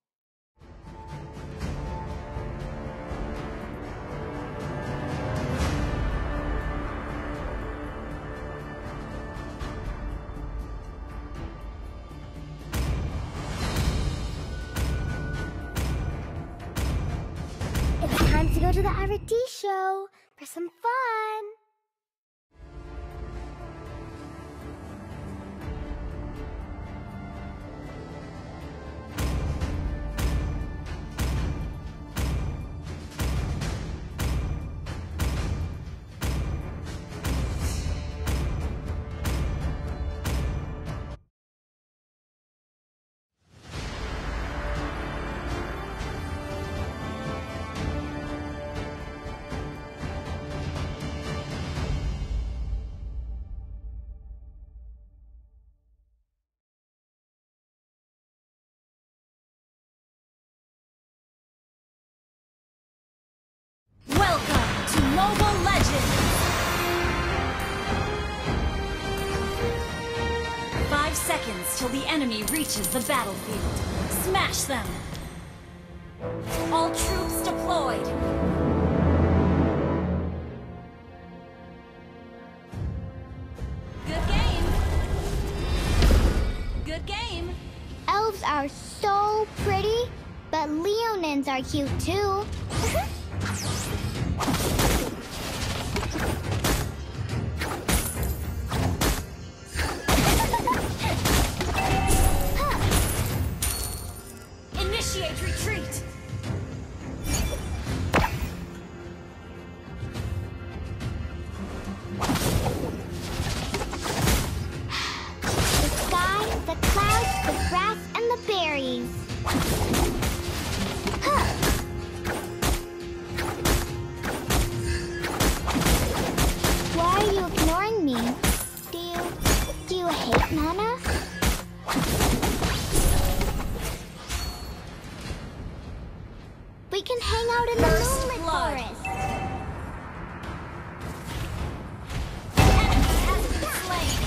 It's time to go to the R D show for some fun. Welcome to Mobile Legends! Five seconds till the enemy reaches the battlefield. Smash them! All troops deployed! Good game! Good game! Elves are so pretty, but Leonins are cute too. Initiate retreat. The sky, the clouds, the grass, and the berries. Huh. Why are you ignoring me? Do you... do you hate Nana? We can hang out in the moonlit forest. Enemy has been slain.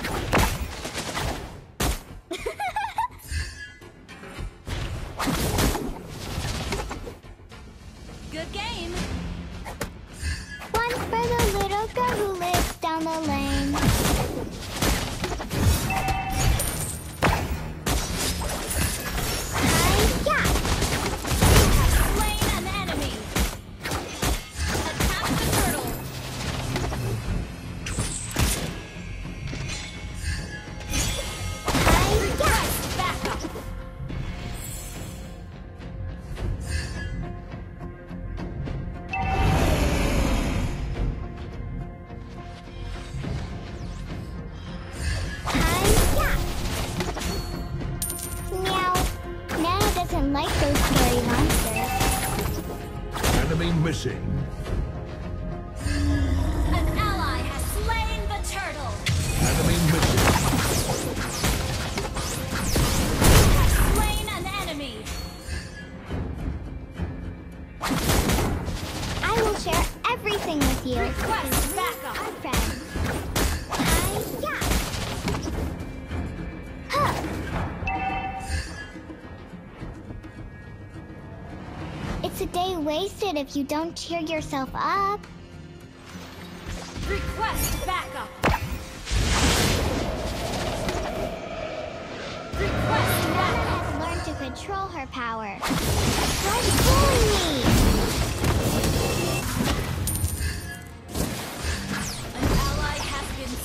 Good game. One for the little girl who lives down the lane. Hi-ya! Slain an enemy. Attack the turtle. Request backup. Hi-ya! Meow. Nana doesn't like those scary monsters. Enemy missing. An ally has slain the turtle. Enemy missing. Slain an enemy. I will share everything with you. Request backup. Our friends. Hi-ya! Huh. It's a day wasted if you don't cheer yourself up. Request backup. Request Nana backup. has learned to control her power. Don't bully me! An ally has been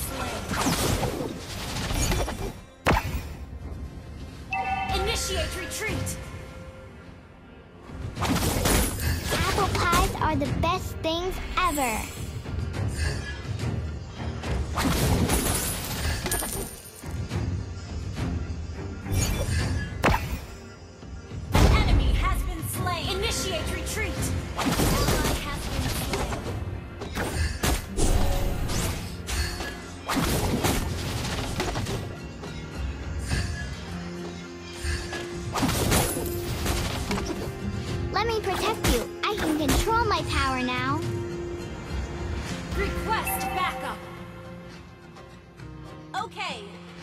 slain. Initiate retreat. Apple pies are the best things ever. An enemy has been slain. Initiate retreat. An ally has been slain. Let me protect you. I can control my power now. Request backup. Okay.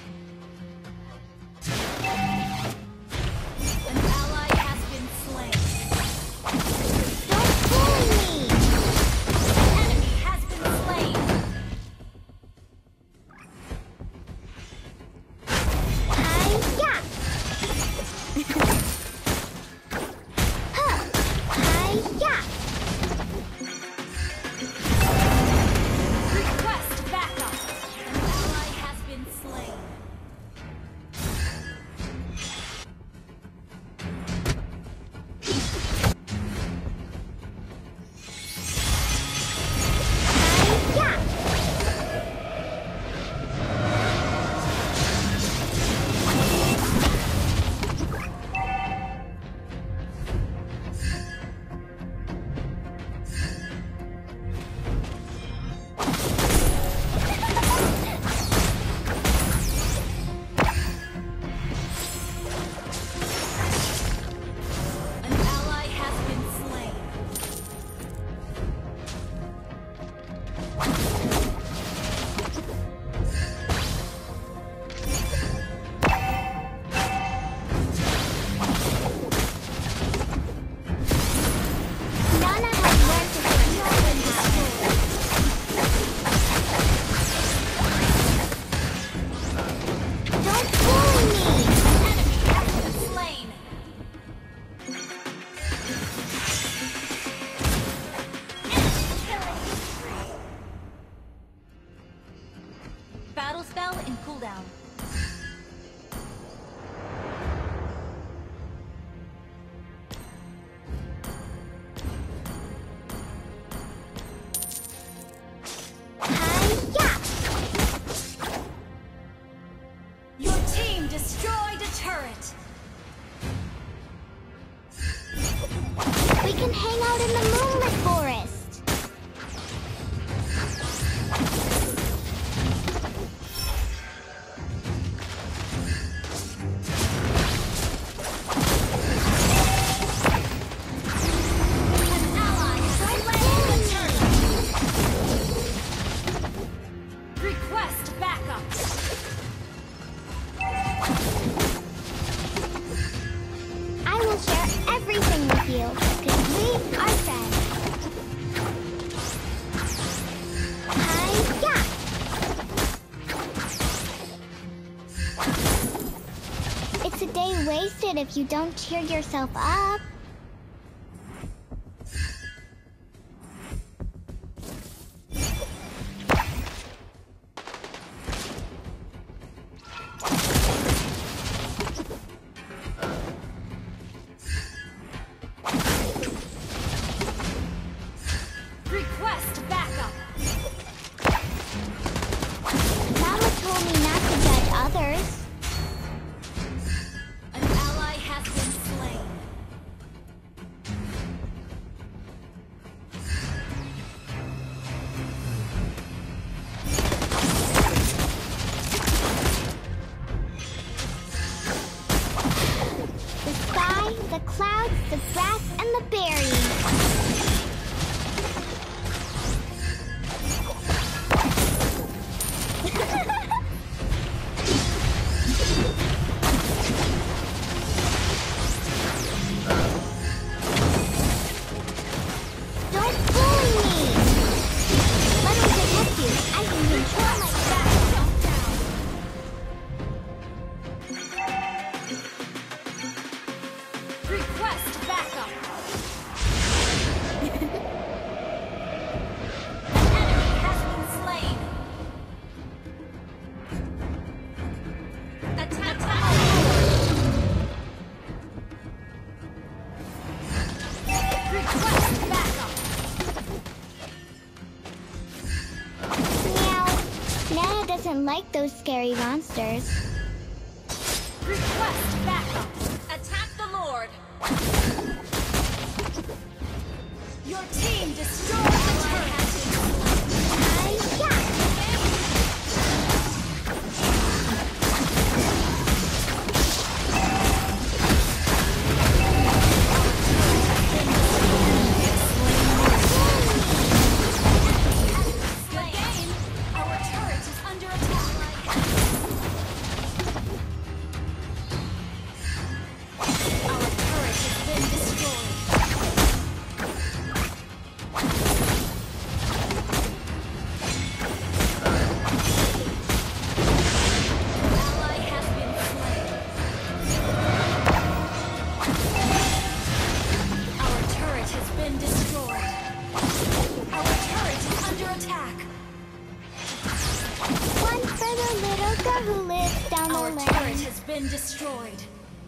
An ally has been slain. Don't bully me! An enemy has been slain. Hi-ya! Huh. Hi-ya! Request backup. An ally has been slain. can hang out in the moonlit forest. It's a day wasted if you don't cheer yourself up. Request backup. Mama told me not to judge others. An ally has been slain. The sky, the clouds, the grass, and the berries. Don't bully me! Let me protect you. I can control my back. Request backup. An enemy has been slain. Attack! Request backup. Meow. Nana doesn't like those scary monsters. Request backup. Attack the Lord. Your team destroyed the turret. Good game. Our turret is under attack. Our turret has been destroyed. Ally has been slain. Our turret has been destroyed. Our turret is under attack. One for the little girl who lives down Our the turret lane. has been destroyed.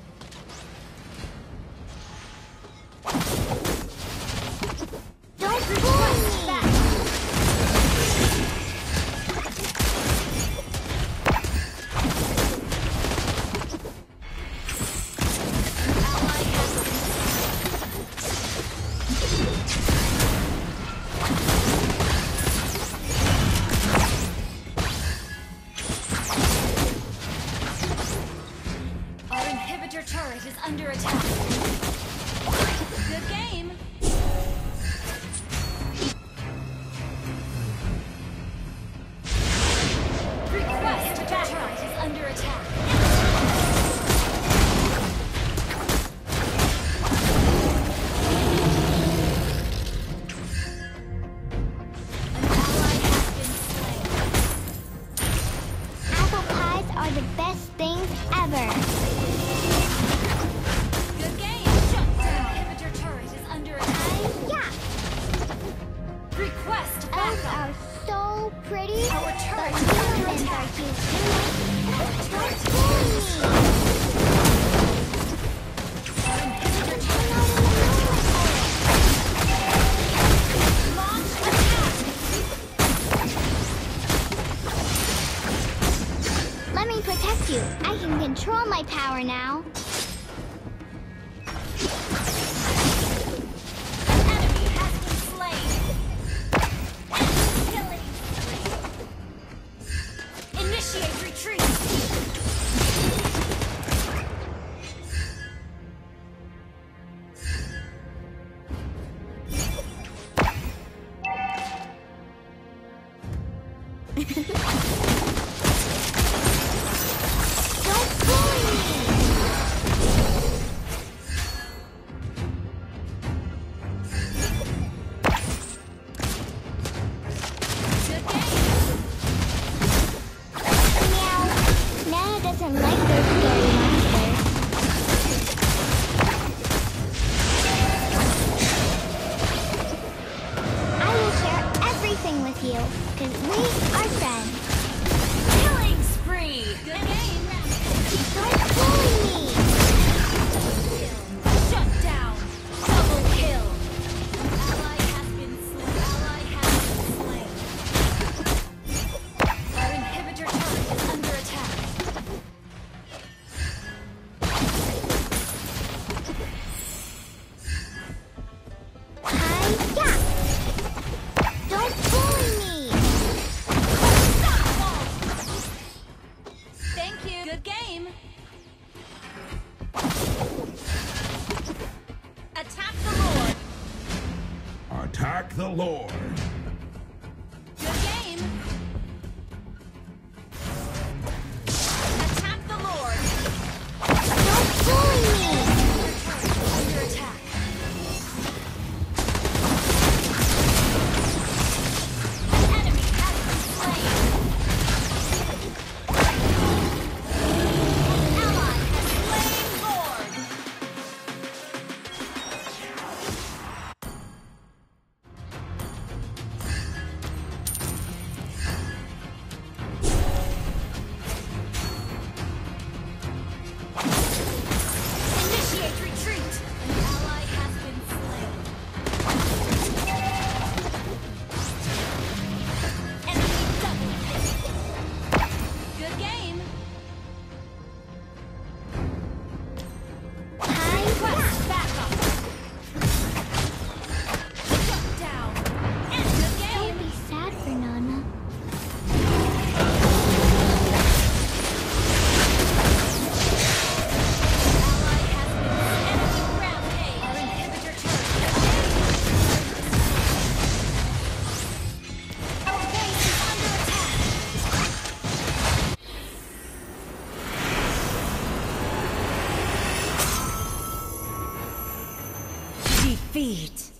Don't bully Request me! backup. An ally has been Our inhibitor turret is under attack. Good game. Request backup. Turret is under attack. An ally has been slain. Apple pies are the best things ever. Good game. Shut down. Inhibitor turret is under attack. Yeah, Request elves backup. are so pretty. Our turret but is under humans are attack. cute too. Our Don't turret is bully me! Our inhibitor turret Launch attack. Let me protect you. I can control my power now. Attack the Lord. Good game. Attack the Lord. Don't bully me. Under attack. An enemy has been slain. An ally has slain Lord. Initiate retreat. An ally has been slain. Enemy double hit. Good game. Request backup. Shut down. End the game. Don't be sad for Nana. Ally has been enemy rampage. Our inhibitor turret. Our base is under attack. Defeat.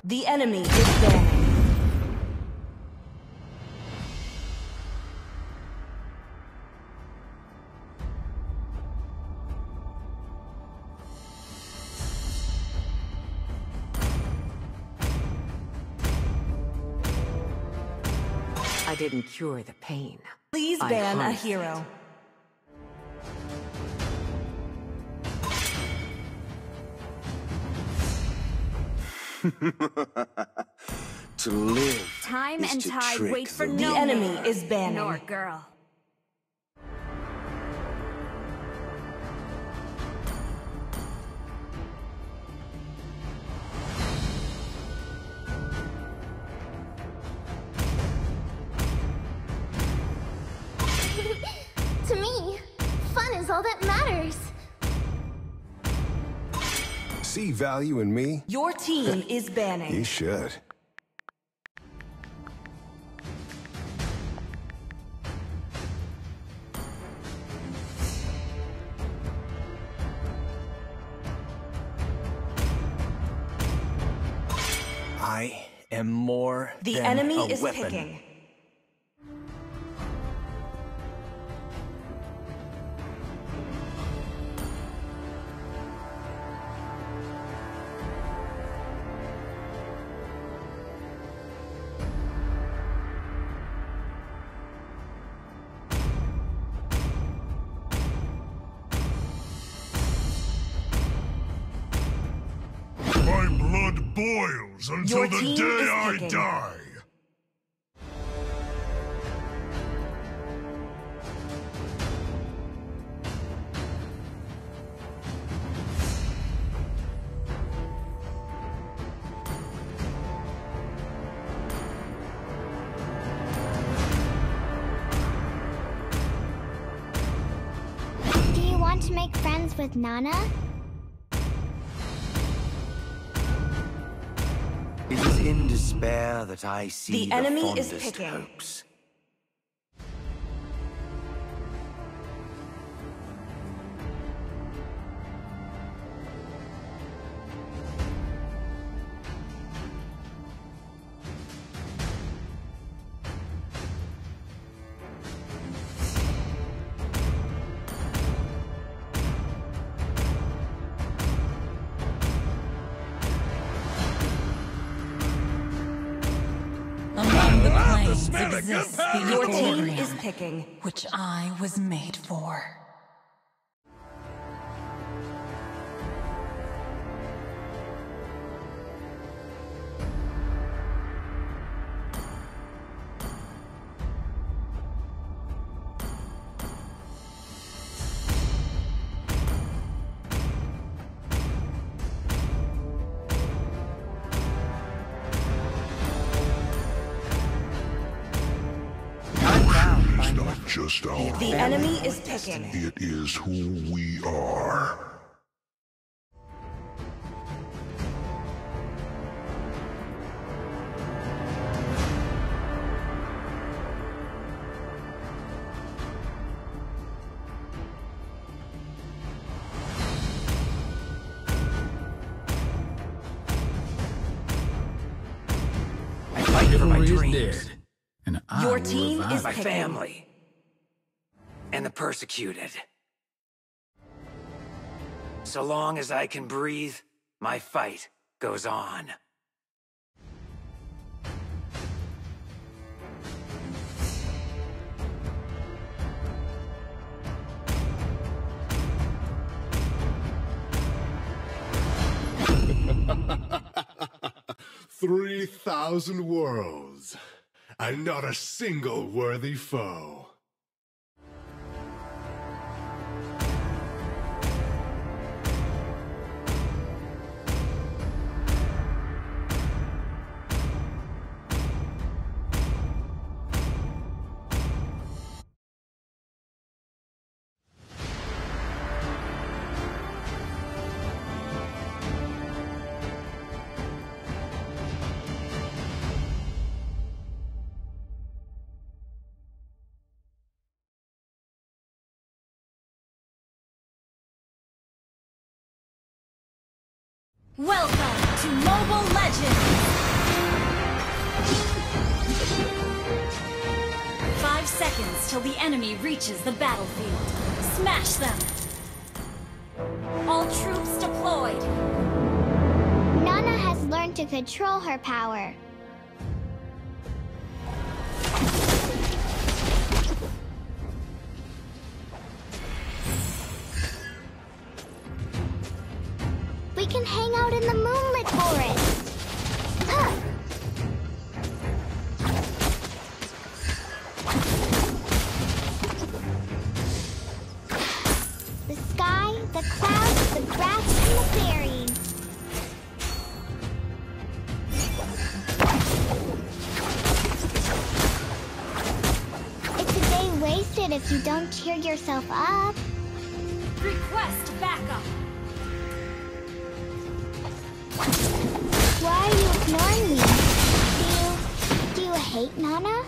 The enemy is banning. I didn't cure the pain. Please I ban a harnessed hero. To live Time is and to tide trick wait for the no The enemy man is banning. nor girl. To me, fun is all that matters. See value in me? Your team is banning. You should. I am more The than enemy a is weapon. picking. My blood boils until Your the team day is I picking. die. Do you want to make friends with Nana? It is in despair that I see The the, enemy is fondest picking. hopes. Among the love to planes smell a good exists pound the of Your team equilibrium, is picking. which I was made for. Ocean is not just our The home. enemy is picking. It is who we are. I fight for my Chivalry is dreams, dead, and I Your will team revive is my it. picking. family, and the persecuted. So long as I can breathe, my fight goes on. Three thousand worlds, and not a single worthy foe. Welcome to Mobile Legends! Five seconds till the enemy reaches the battlefield. Smash them! All troops deployed! Nana has learned to control her power. We can hang out in the moonlit forest. Huh. The sky, the clouds, the grass, and the fairies. It's a day wasted if you don't cheer yourself up. Request backup! Why are you ignoring me? Do you... do you hate Nana?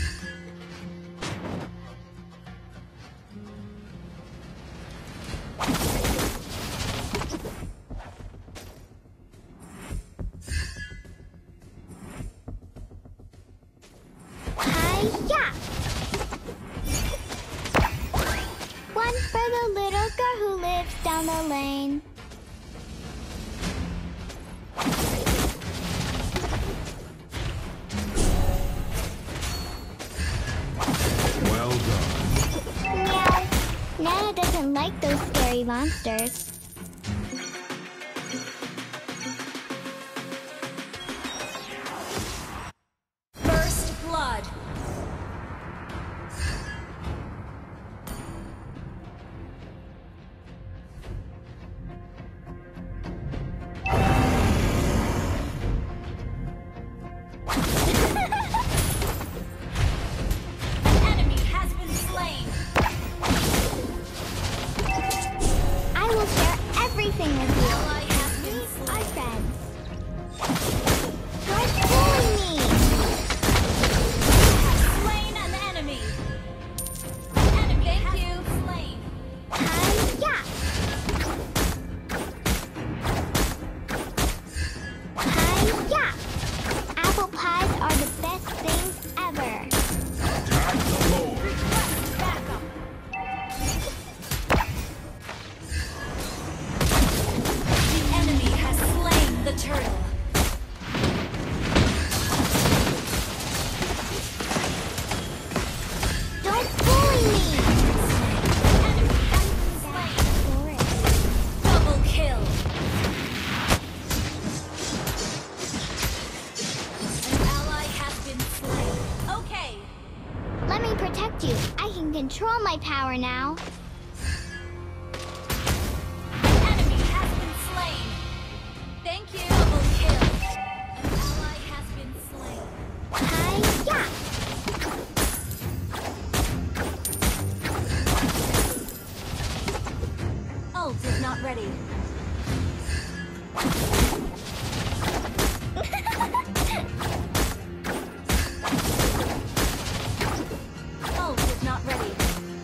Hi-ya! One for the little girl who lives down the lane. Well done. Meow. Nana doesn't like those scary monsters. First blood! Control my power now. Enemy has been slain. Thank you. Double kill. An ally has been slain. Hi-ya! Ult is not ready. Ult is not ready.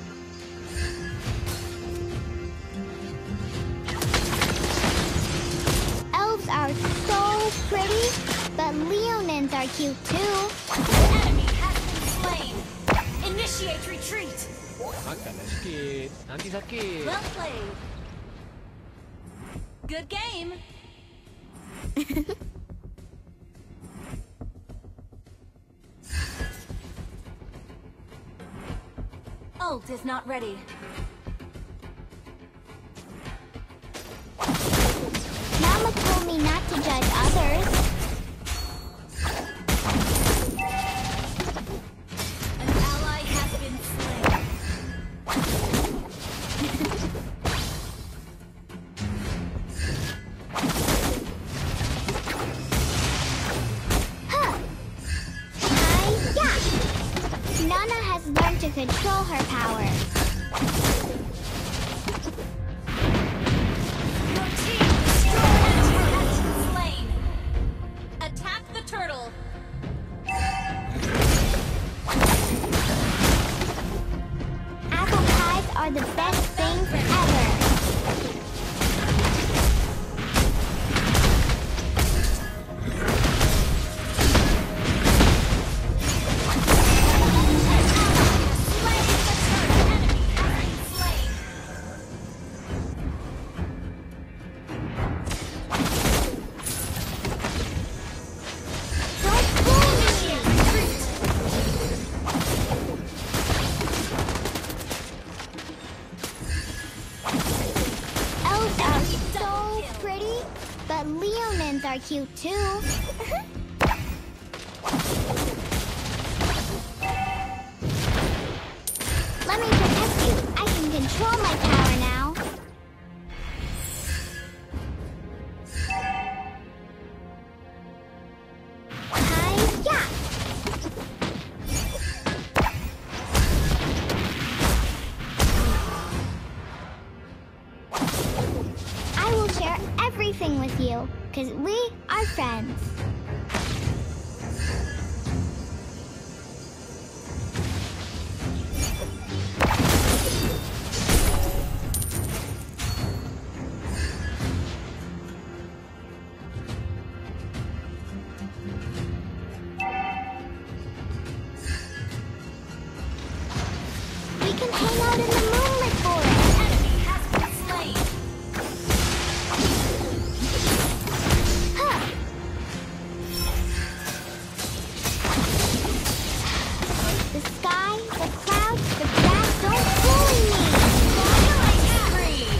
Elves are so pretty, but Leonins are cute too. An enemy has been slain. Initiate retreat. Makan sikit, nanti sakit. Well played. Good game. Ult is not ready. Mama told me not to judge others. An ally has been slain. Huh. Hi-ya! Nana has learned to control her power. Your team destroyed. Enemy has been slain. Attack the turtle. Apple pies are the best things ever. Leonins are cute too. Let me protect you. I can control my power now. Hi-ya! I will share everything with you, because we are friends. We can hang out in the moonlit forest. Enemy has been slain. Huh. The sky, the clouds, the grass don't bully me. Free.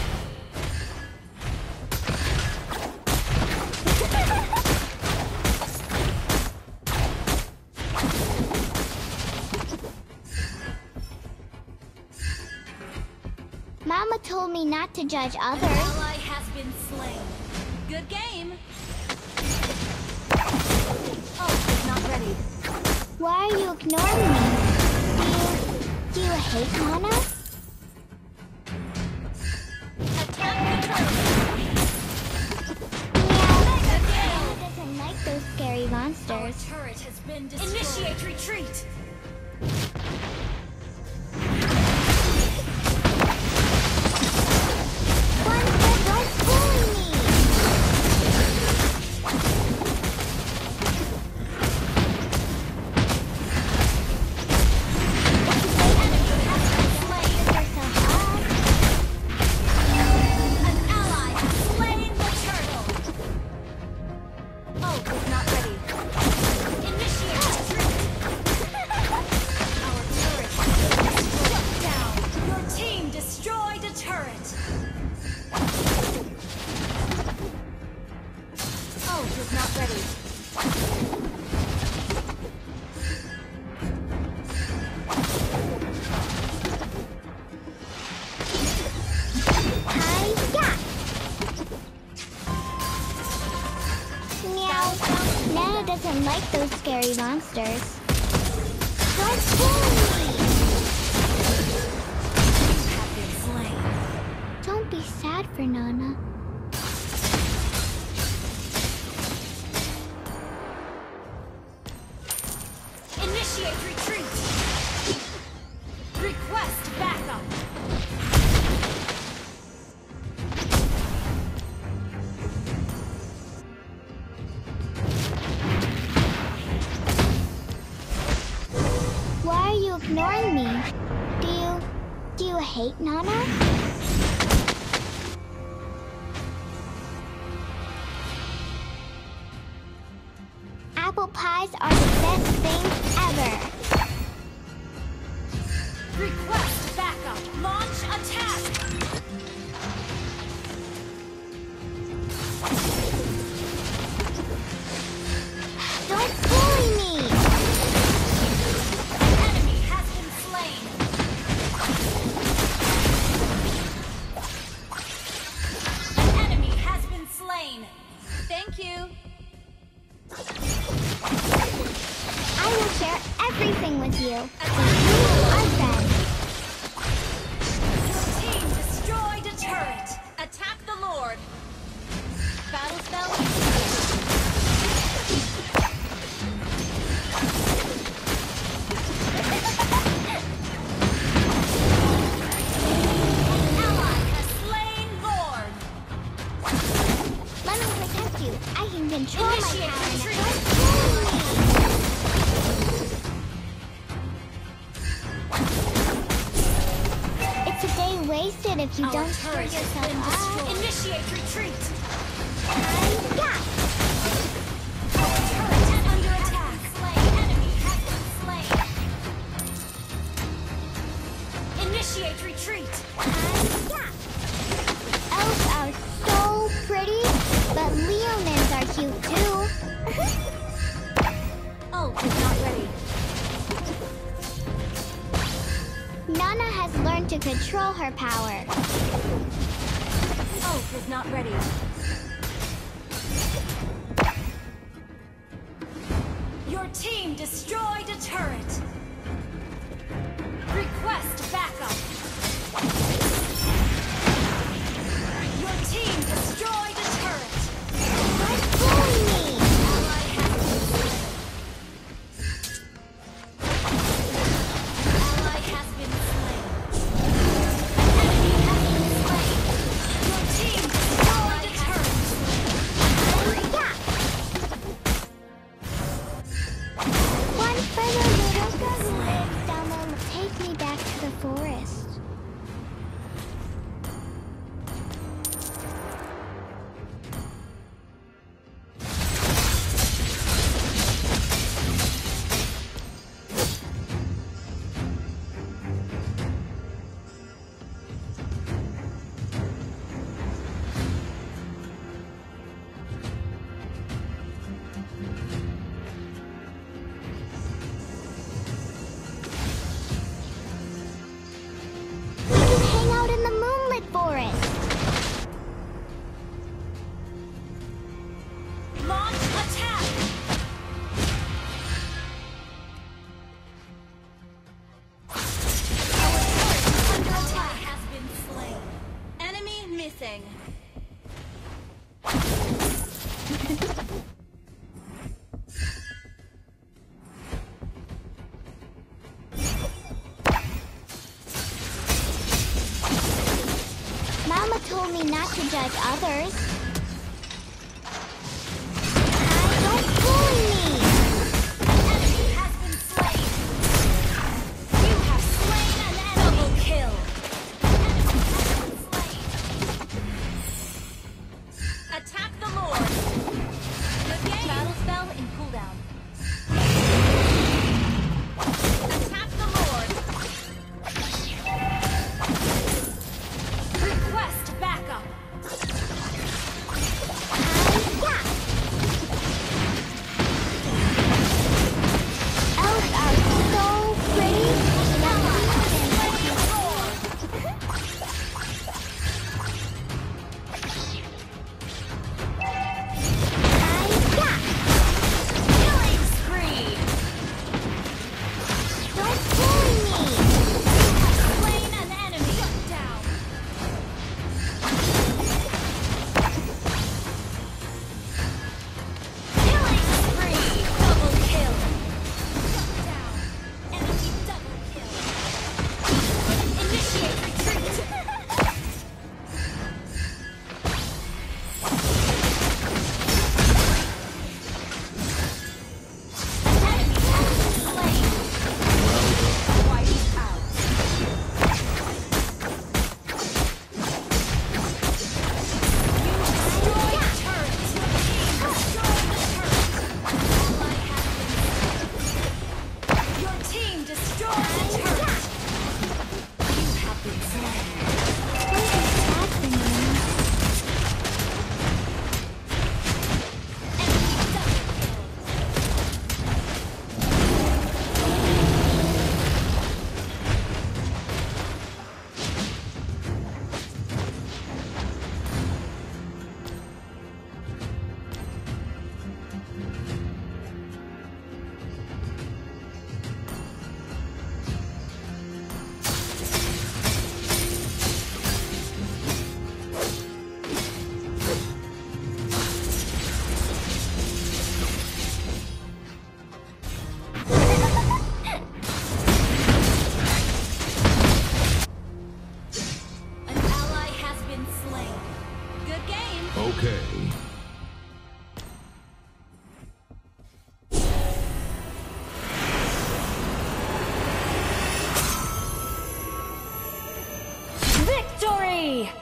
Mama told me not to judge others. Ally has been slain. Good game. Oh, it's not ready. Why are you ignoring me? Do you, do you hate Nana? Attack the turret. Nana doesn't like those scary Our monsters. turret has been destroyed. Initiate retreat. One that was bullying me. An ally has slain the turtle. Oh, it's not ready. Initiate retreat. Our turret has been struck down. Your team destroyed a turret. Oh, it is not ready. Hi-ya! Meow. Nana doesn't like those scary monsters. Don't bully me! You have been slain. Don't be sad for Nana. Initiate retreat. Request backup. Why are you ignoring me? Do you... do you hate Nana? Apple pies are the best thing ever. Request backup. Launch attack. Don't bully me! An enemy has been slain. An enemy has been slain. Thank you. I will share everything with you. You are friends. Your team destroyed a turret. Attack the Lord. Battle spell. Ally has slain Lord. Let me protect you. I can control my Initiate power retreat. now. Don't bully me! It's a day wasted if you Our don't cheer turret has yourself been up. destroyed. Initiate retreat. Hi-ya! Our turret is under attack. Enemy has been slain. Initiate retreat. Hi-ya! Elves are so pretty, but Leon to control her power. Ult is not ready. Your team destroyed a turret. Request backup. Your team destroyed a turret. What's fooling me? Ally has been slain. Ally has been slain. An enemy has been slain. Your team destroyed a turret. Yeah. One further little girl who lives down will take me back to the forest. Hang out in the moonlit forest. Launch attack. Our turret under attack has been slain. Enemy missing. Mama told me not to judge others. Don't fool me! An enemy has been slain. You have slain an enemy. Double kill. Enemy has been slain. Attack the Lord. Good game. Battle spell in cooldown. Attack the Lord. Request backup. Yeah. Elves are so pretty. Ally has slain Lord. Killing spree. Don't fool me! Slain an enemy. Shut down. Killing spree. Double kill. Shut down. Enemy double kill. Initiate retreat. Enemy has been slain. Wiped out. Destroy turret. Your team destroyed the turret. You have been slain. What is happening? Enemy double kill. An ally has been slain. Good game. Okay. Victory!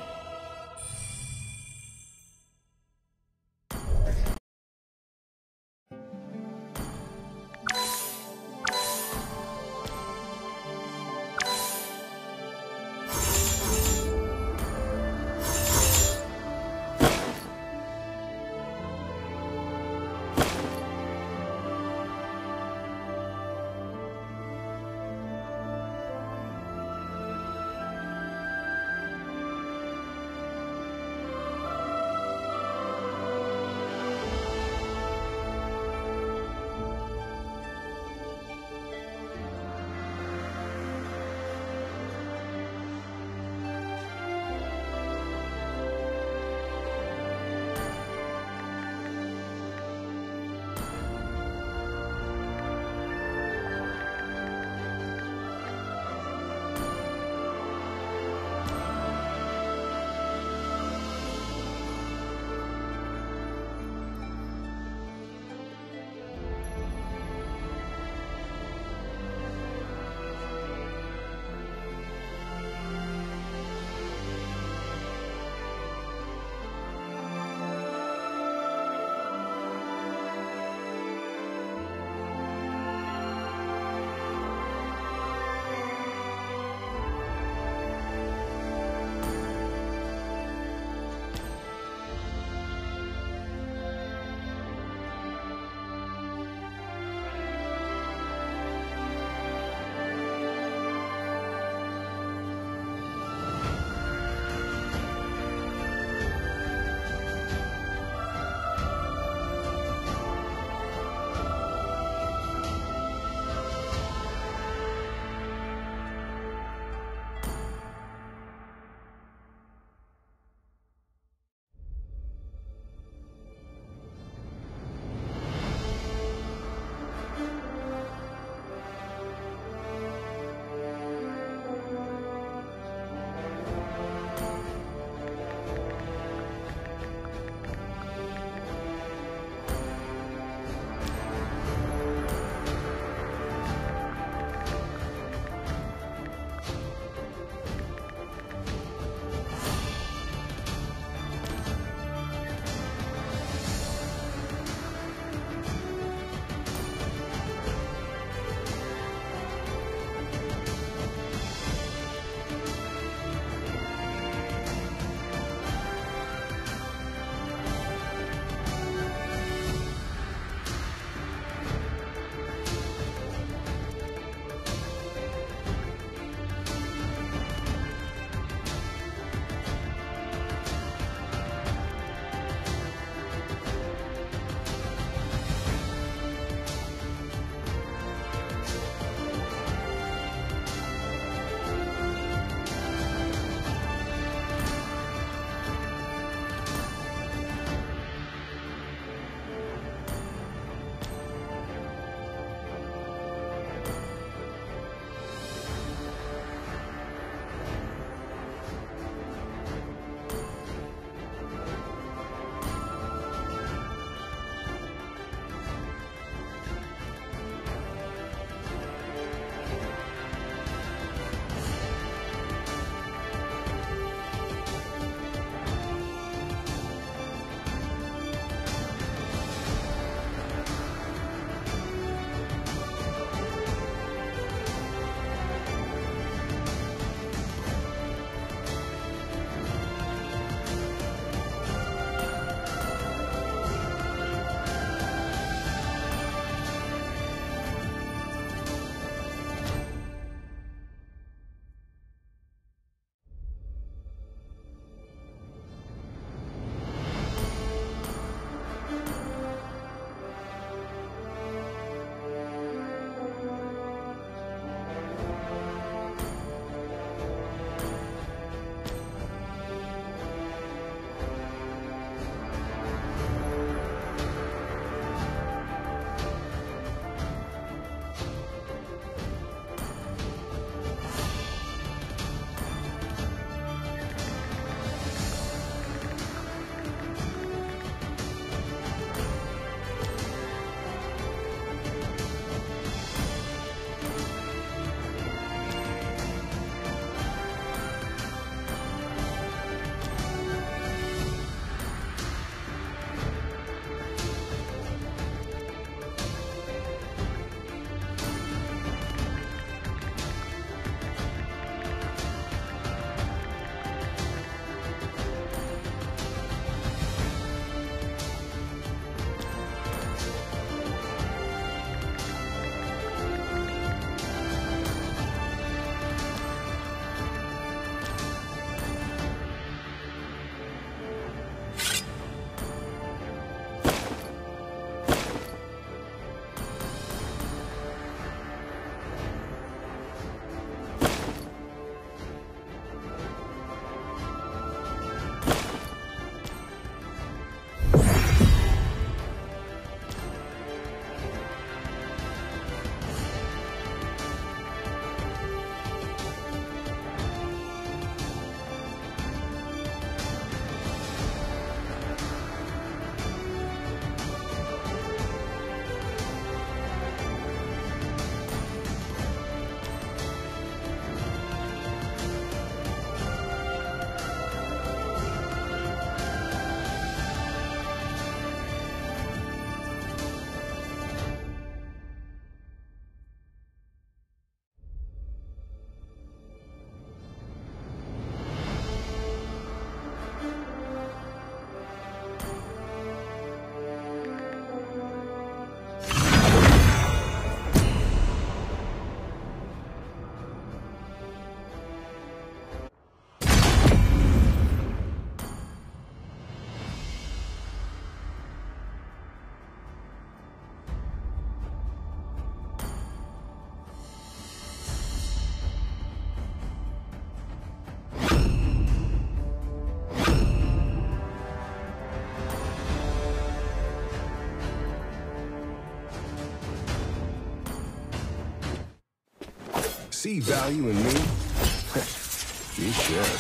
See value in me? You should.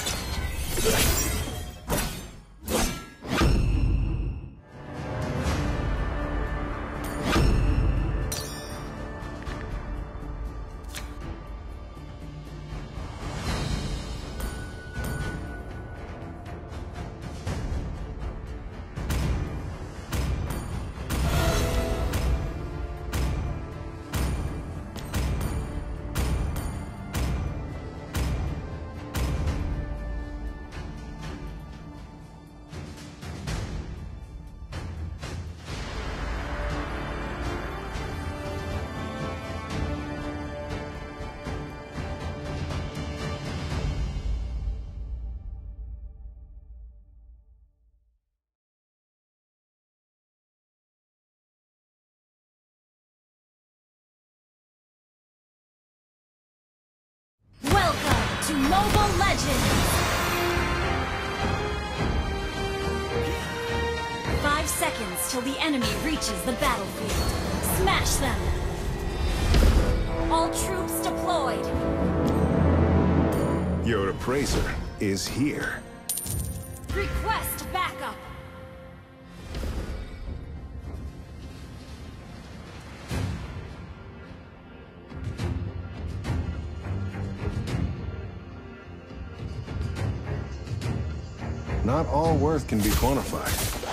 Welcome to Mobile Legends! Five seconds till the enemy reaches the battlefield. Smash them! All troops deployed! Your appraiser is here. Request backup! Not all worth can be quantified.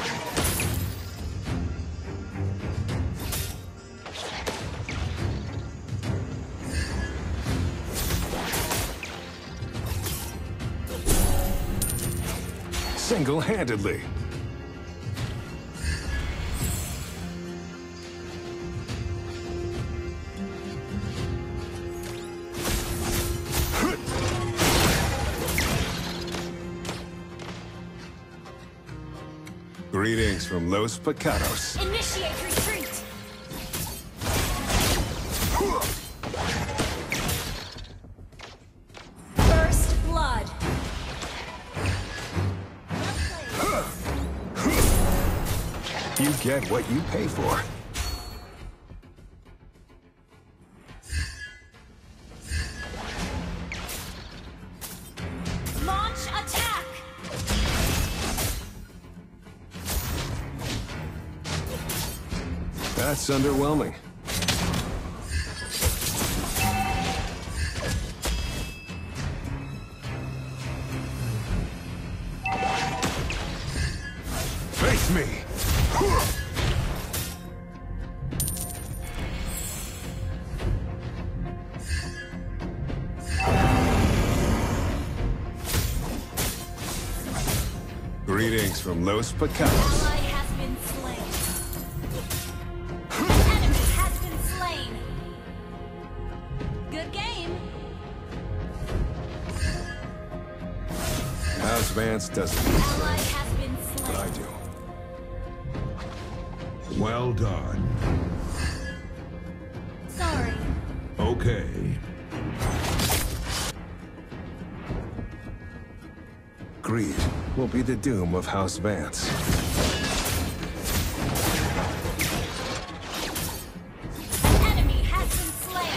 Single-handedly. Greetings from Los Pecados. Initiate retreat! First blood! You get what you pay for. Launch attack! That's underwhelming. Face me! Greetings from Los Pecados. Ally has been slain. Enemy has been slain. Good game. House Vance doesn't need Ally praise, has been but I slain. do. Well done. Sorry. Okay. Greed will be the doom of House Vance. An enemy has been slain.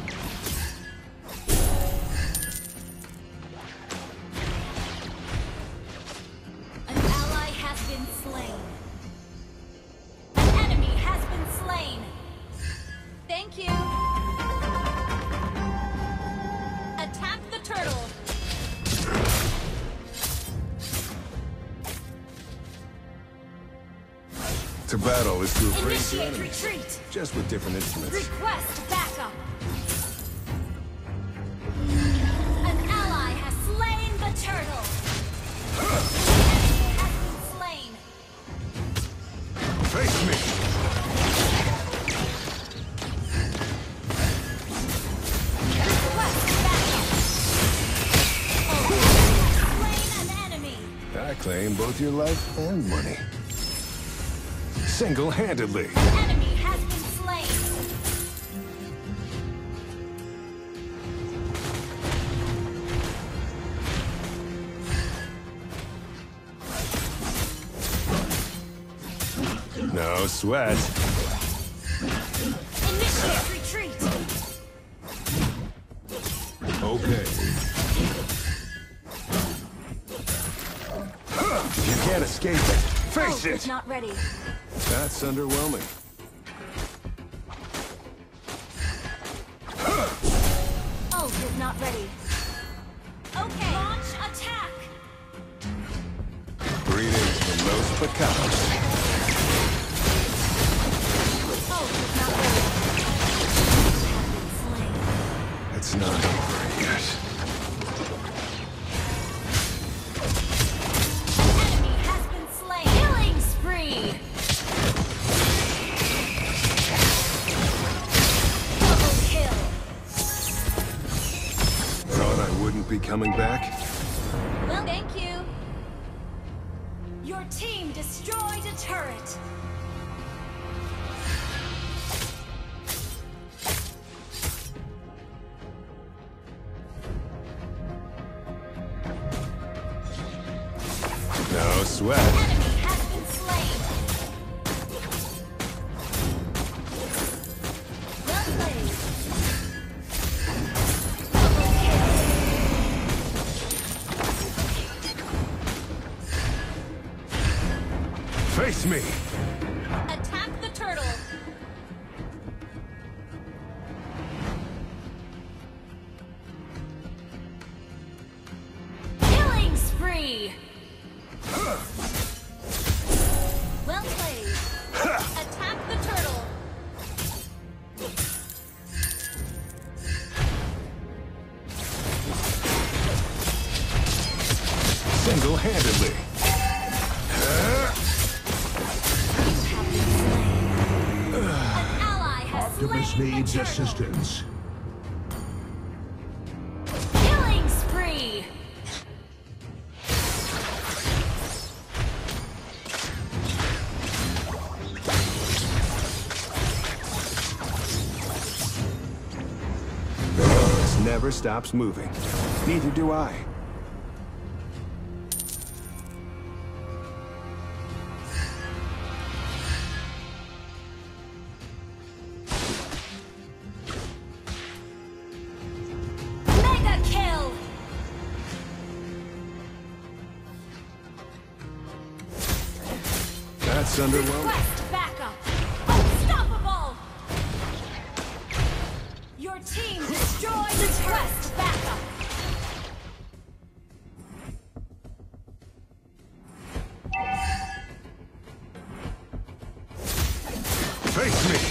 An ally has been slain. An enemy has been slain. Thank you. Attack the turtle. To battle is to appraise your Initiate enemies, retreat. just with different instruments. Request backup. An ally has slain the turtle. An enemy has been slain. Face me! Request backup. Oh, you have slain an enemy. I claim both your life and money. Single-handedly. An enemy has been slain. No sweat. Initiate retreat. Okay. You can't escape it. Face Oh, it! it's not ready. That's underwhelming. Ult is not ready. Okay. Launch attack. Greetings from Los Pecados. Ult is not ready. Has been slain. It's not over yet. Enemy has been slain. Killing spree. Double kill. Thought I wouldn't be coming back? Well, thank you. Your team destroyed a turret. No sweat. Enemy has been slain. Well played. Double kill. Face me! Attack the turtle. Killing spree. Well played. Attack the turtle. Single-handedly. An ally has Optimus slain the needs turtle. assistance. Killing spree. This never stops moving. Neither do I. Mega kill. That's underwhelming. Request backup. Unstoppable. Your team destroyed the request backup. Face me!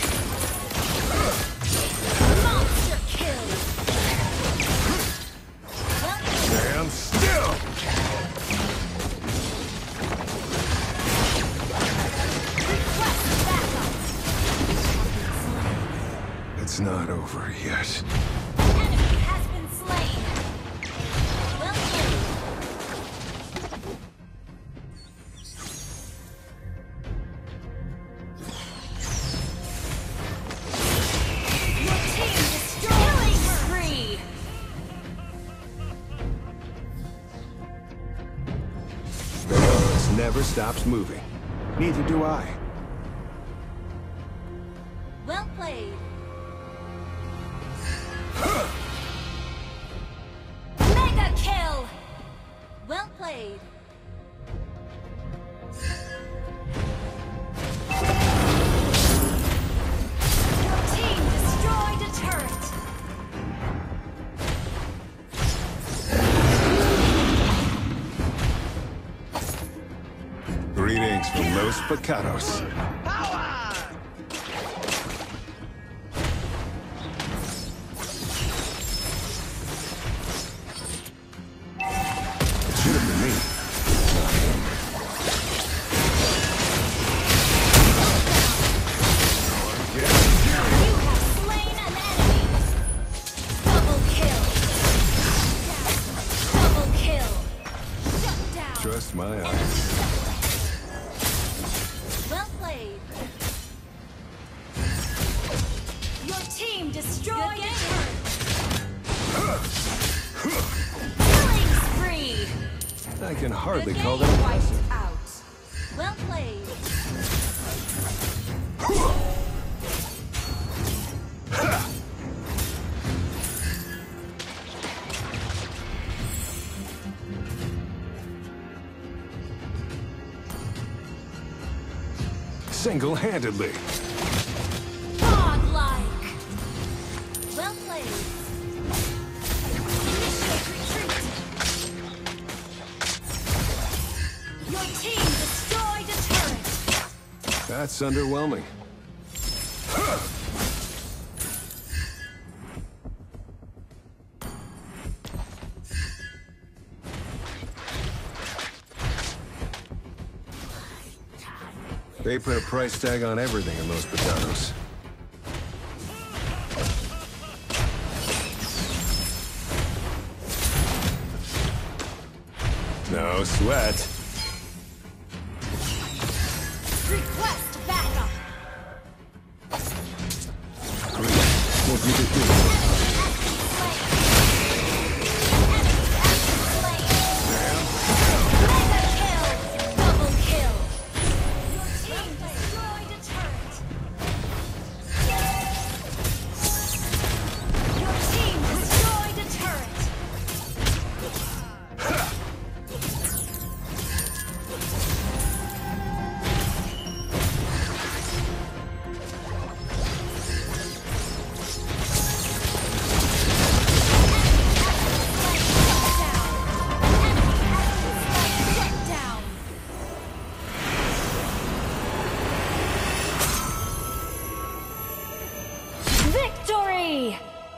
Monster kill. Stand still! Request backup. It's not over yet. Enemy has been slain. Well played. Your team destroying spree. This never stops moving. Neither do I. Well played. Mega kill. Well played. Your team destroyed a turret. Greetings from Los Pecados. It should have been me. You have slain an enemy. Double kill. Double kill. Shut down. Trust my eyes. Well played. Your team destroyed a turret. Killing spree. I can hardly The call game that wiped impressive. out. Well played. single-handedly. Godlike. Well played. Initiate retreat. Your team destroyed a turret. That's underwhelming. They put a price tag on everything in Los Patanos. No sweat. Request backup. What you could do? Victory!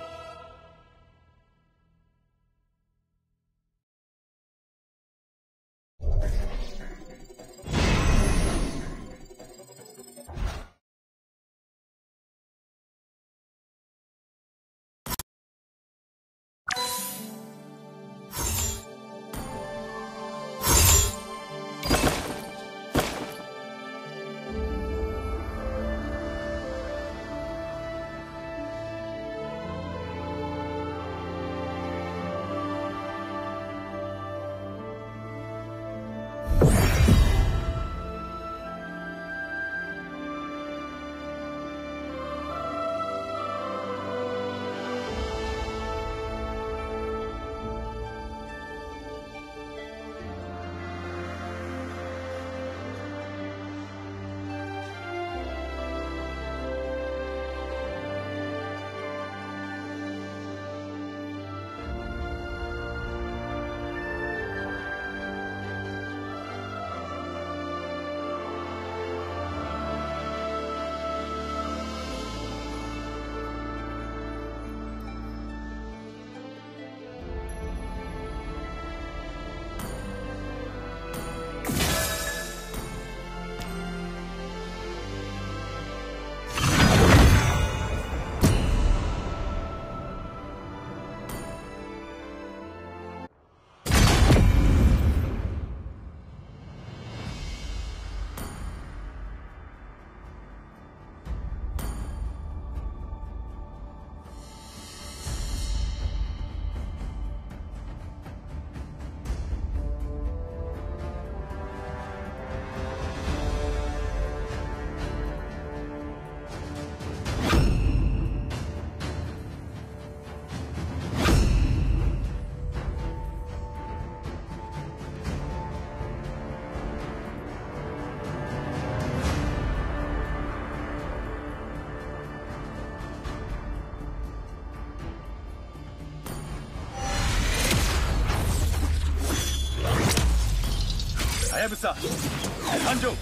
Hayabusa, Hanjo!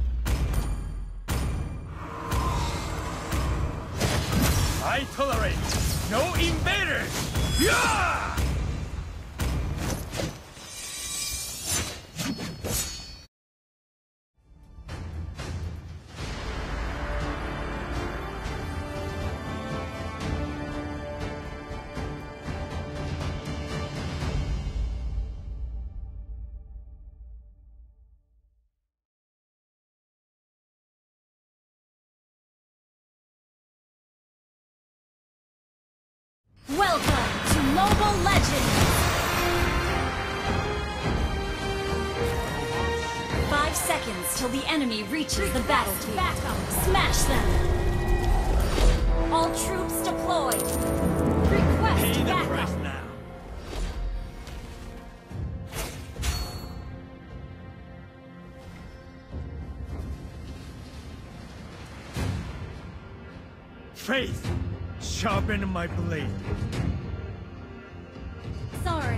I tolerate no invaders! Yeah! Welcome to Mobile Legends! Five seconds till the enemy reaches the battlefield. Backup. Smash them! All troops deployed! Request Pay the backup! price now. Faith, sharpen my blade. Sorry.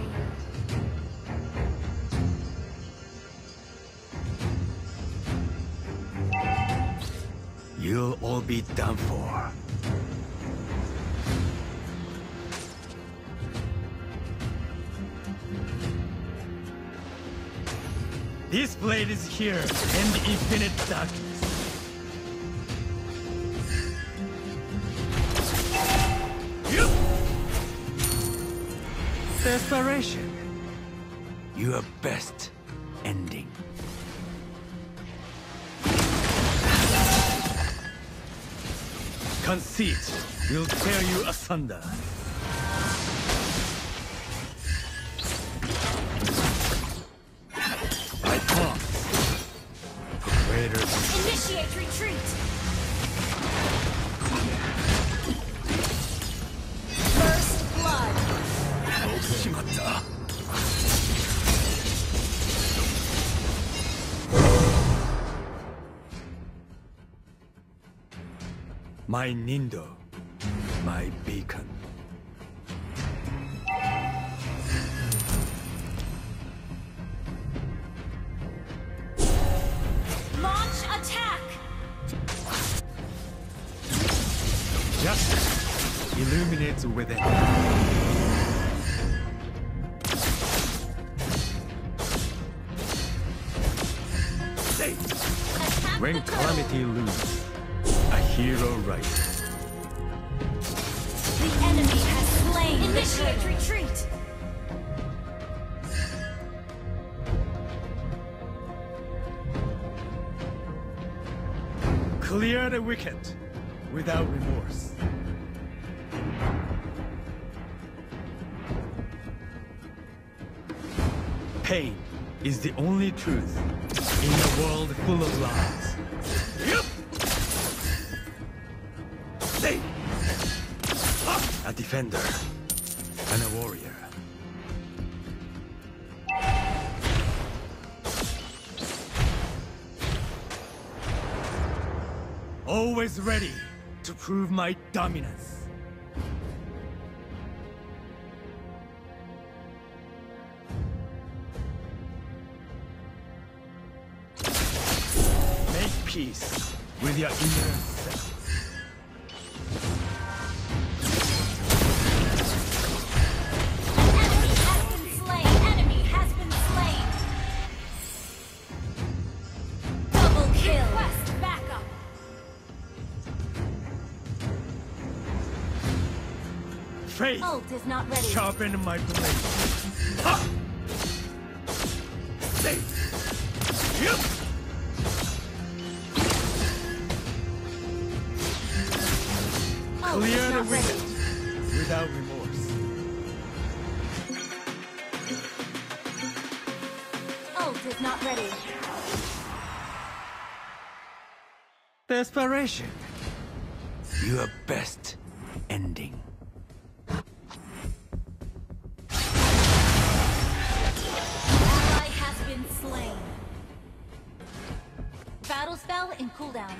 You'll all be done for. This blade is here, and the infinite darkness. You! Desperation. Your best ending. Conceit will tear you asunder. I pause. For greater... Initiate retreat! First blood! Shimatta. My Nindo, my beacon. Launch attack! Justice illuminates within. Say, when calamity looms, a hero rises. The enemy has slain. Initiate retreat! Clear the wicked without remorse. Pain is the only truth in a world full of lies. Yup! Say! A defender and a warrior. Always ready to prove my dominance. Make peace with your inner self. Faith, Ult is not ready. Sharpen my blade. Ha! Say, yep. Clear the wicked without remorse. Ult is not ready. Desperation. Your best ending. Slain. Battle spell in cooldown.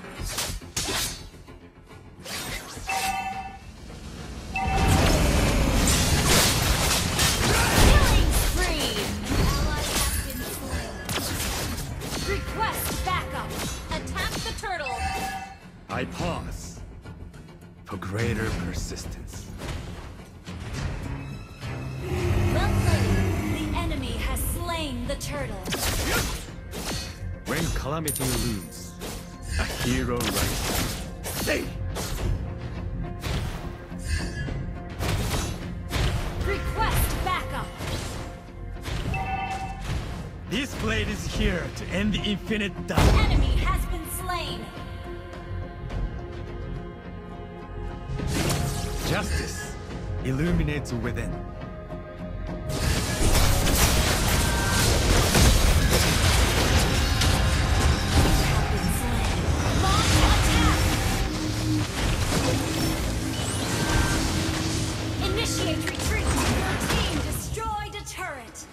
Killing spree! Ally has been slain. Request backup. Attack the turtle. I pause for greater persistence. Well played. The enemy has slain the turtle. When calamity looms, a hero rises. Stay! Request backup. This blade is here to end the infinite dark. Enemy has been slain. Justice illuminates within. Initiate retreat! Your team destroyed a turret!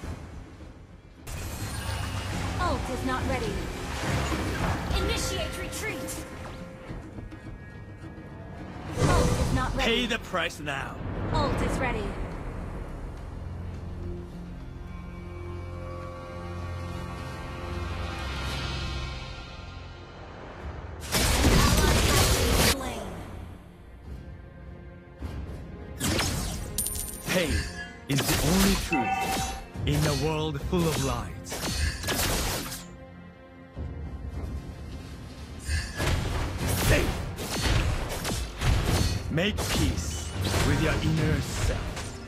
Ult is not ready. Initiate retreat! Ult not ready. Pay the price now. Ult is ready. Pain is the only truth in a world full of lies. Stay. Make peace with your inner self.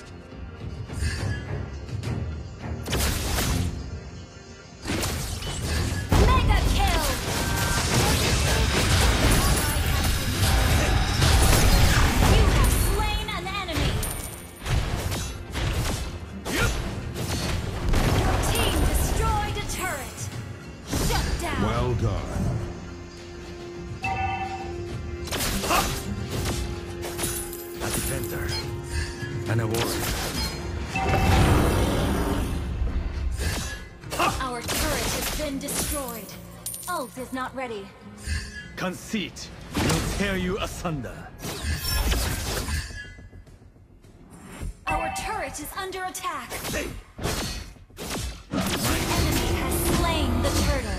Mega kill! You have slain an enemy. Your team destroyed a turret. Shut down. Well done. A defender and a warrior. Our turret has been destroyed. Ult is not ready. Conceit will tear you asunder. Our turret is under attack. The enemy has slain the turtle.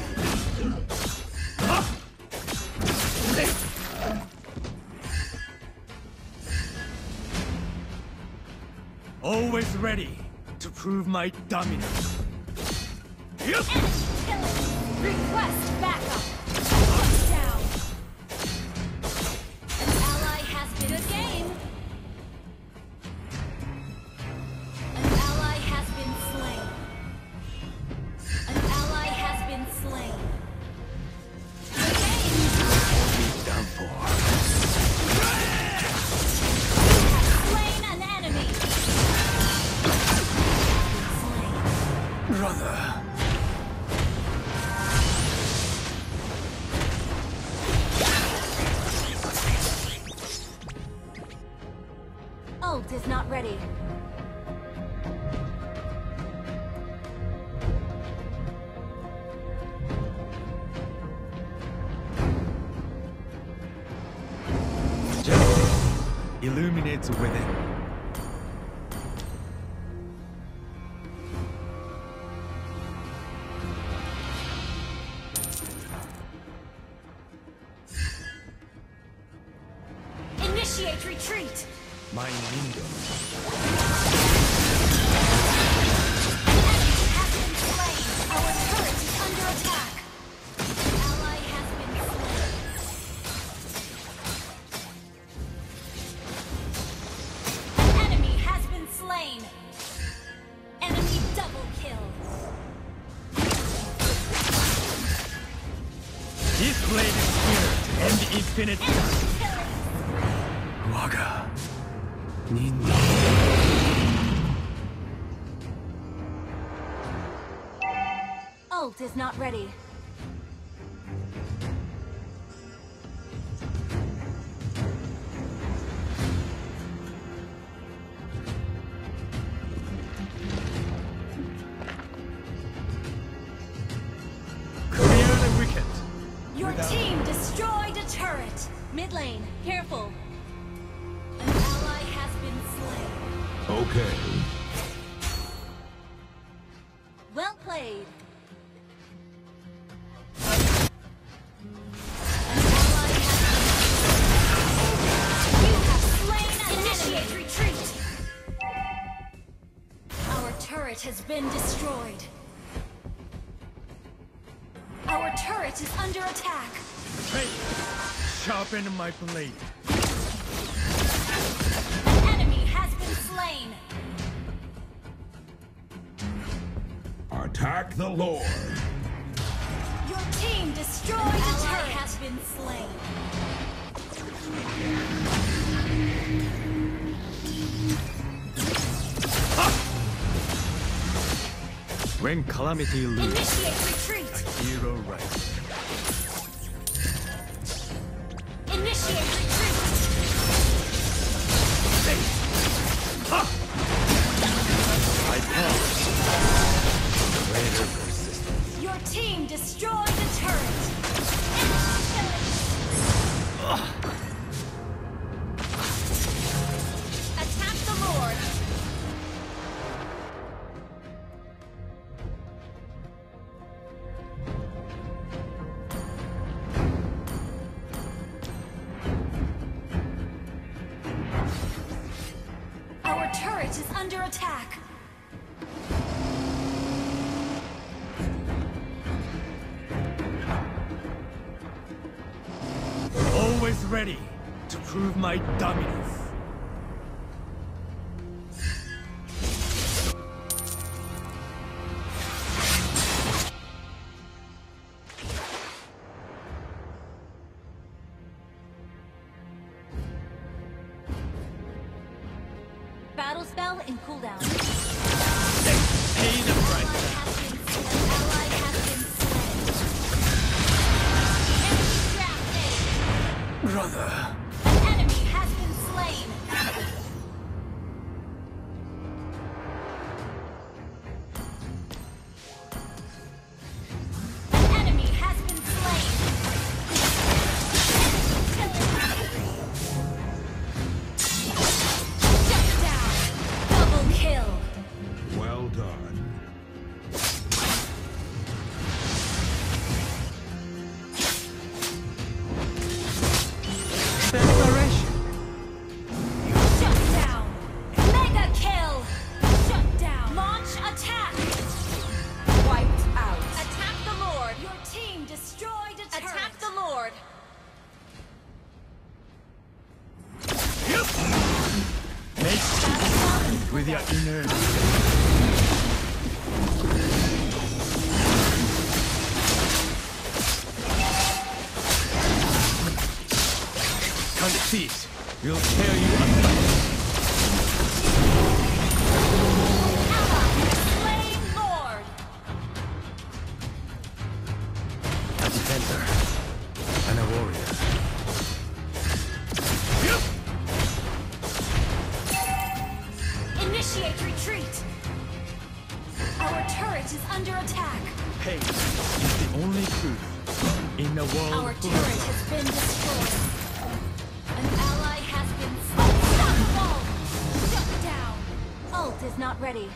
Always ready to prove my dominance. Yep. Request backup. Shut down. An ally has been good game. An ally has been slain. An ally has been slain. Good game. Done for. Slain an enemy. Brother. Ult is not ready. Justice illuminates within. Initiate retreat. My kingdom. Enemy has been slain. Our turret is under attack. An ally has been slain. An enemy has been slain. Enemy double kill. This blade is here to end the infinite Enemy killing. Waga. Ninja. Ult is not ready. Clear the wicket. Your Without- team destroyed a turret. Mid lane, careful. An ally has been slain. Okay. Well played. You have slain an Initiate enemy. Retreat. Our turret has been destroyed. Our turret is under attack. Hey, sharpen my blade. An enemy has been slain. Attack the Lord. Your team destroyed a turret. Has been slain. When calamity looms, Initiate retreat. a hero rises. Initiate retreat. I promise. Greater persistence. Your team destroyed the turret. under attack. Always ready to prove my dominance. Battle spell in cooldown. Pay the price. An ally has been slain. Brother. An enemy has been slain. An enemy has been slain. Shut down. Double kill. Well done. Desperation. Shut down. Mega kill. Shut down. Launch attack. Wiped out. Attack the Lord. Your team destroyed a turret. Attack the Lord. Make peace with your inner. Conceit will tear you apart. Slain Lord. A defender. And a warrior. Initiate retreat. Our turret is under attack. Pain is the only truth in the world. Our full turret of- has been destroyed. An ally has been unstoppable. Shut down. Ult is not ready.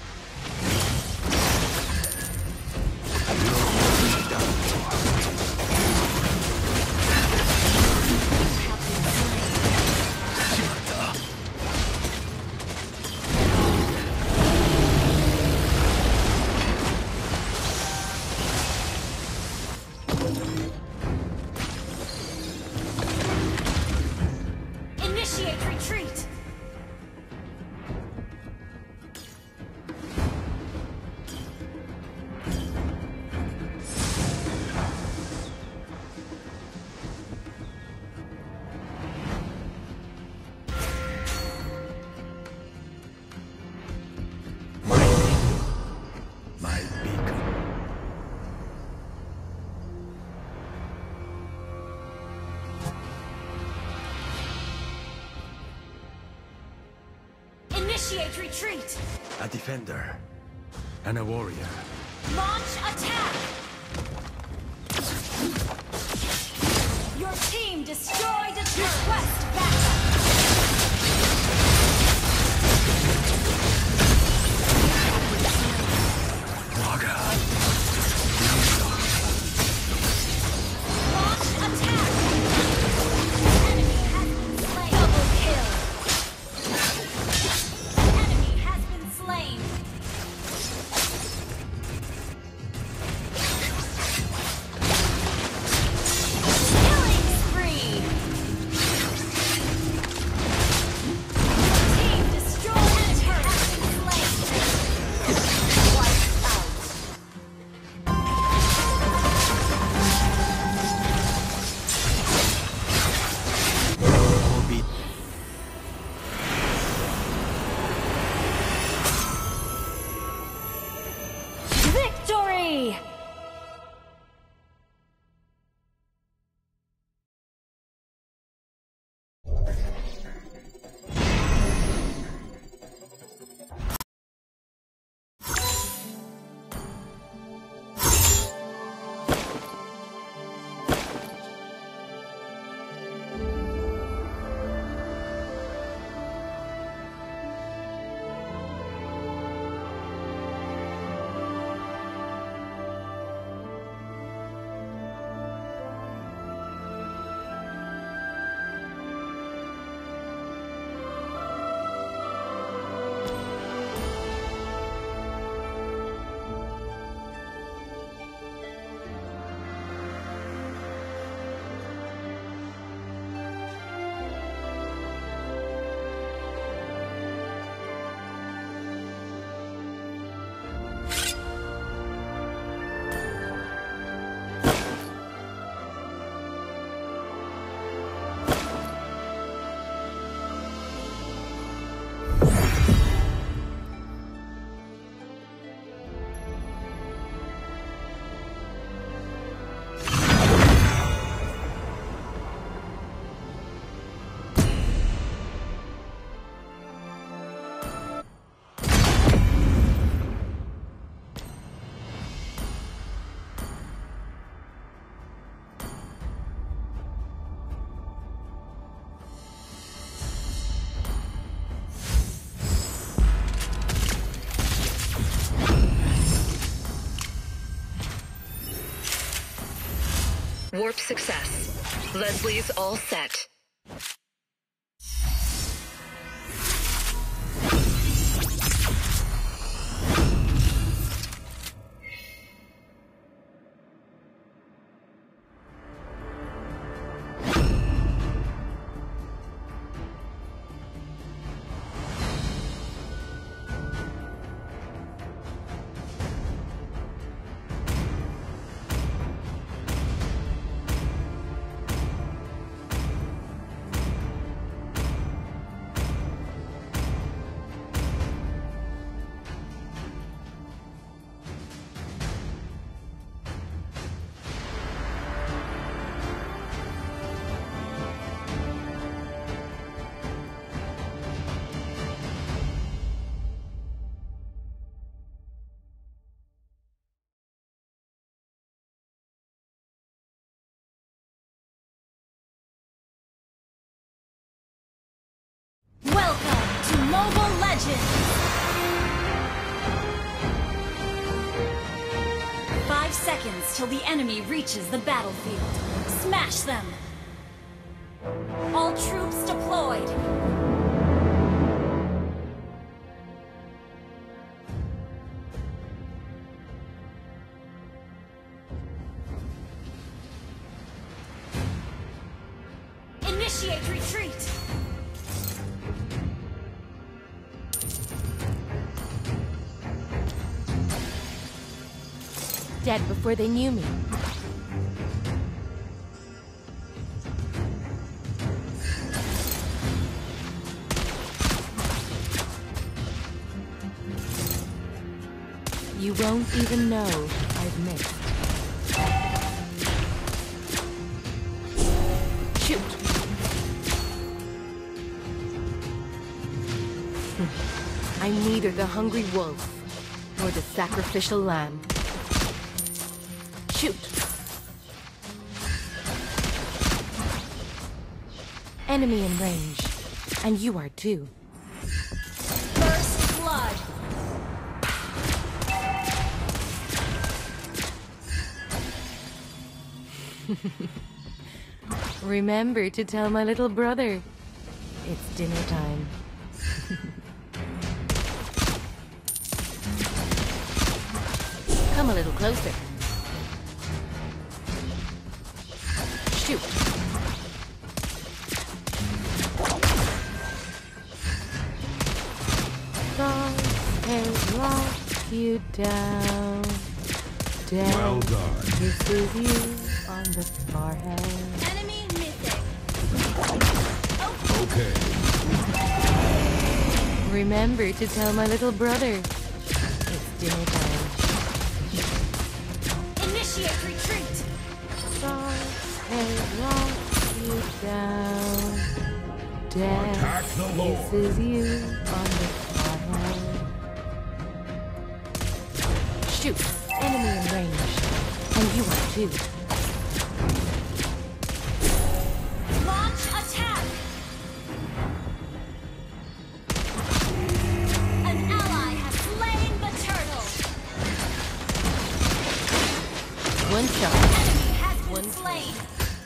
Initiate retreat. My kingdom. My beacon. Initiate retreat. A defender. And a warrior. Launch attack. Your team destroyed a turret. Request backup. Raga. Launch attack. Enemy has been slain. Double kill. Enemy has been slain. Warp success. Leslie's all set. Welcome to Mobile Legends! Five seconds till the enemy reaches the battlefield. Smash them! All troops deployed! Initiate retreat! Dead before they knew me. You won't even know I've missed. Shoot! I'm neither the hungry wolf nor the sacrificial lamb. Shoot! Enemy in range, and you are too. First blood! Remember to tell my little brother. It's dinner time. Come a little closer. Shoot. God has locked you down. Down. Well done. Kisses you on the forehead. Enemy missing. Okay. Remember to tell my little brother. It's dinner time. Initiate retreat! God has locked you down. Attack the Lord. Kisses you on the forehead. Shoot! Enemy in range. And you are too. Launch attack! An ally has slain the turtle! One shot. Enemy has been One slain!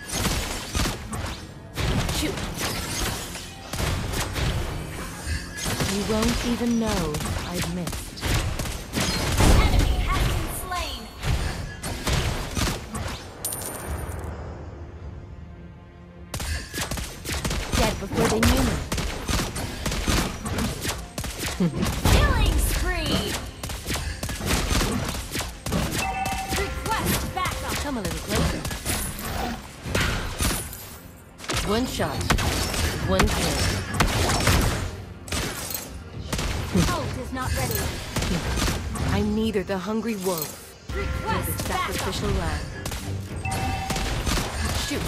Shoot! You won't even know I've missed. Enemy has been slain! Dead before they knew me. Killing spree! Request backup! Come a little closer. One shot. One kill. Ult is not ready. I'm neither the hungry wolf nor the Request sacrificial backup! lamb. Shoot!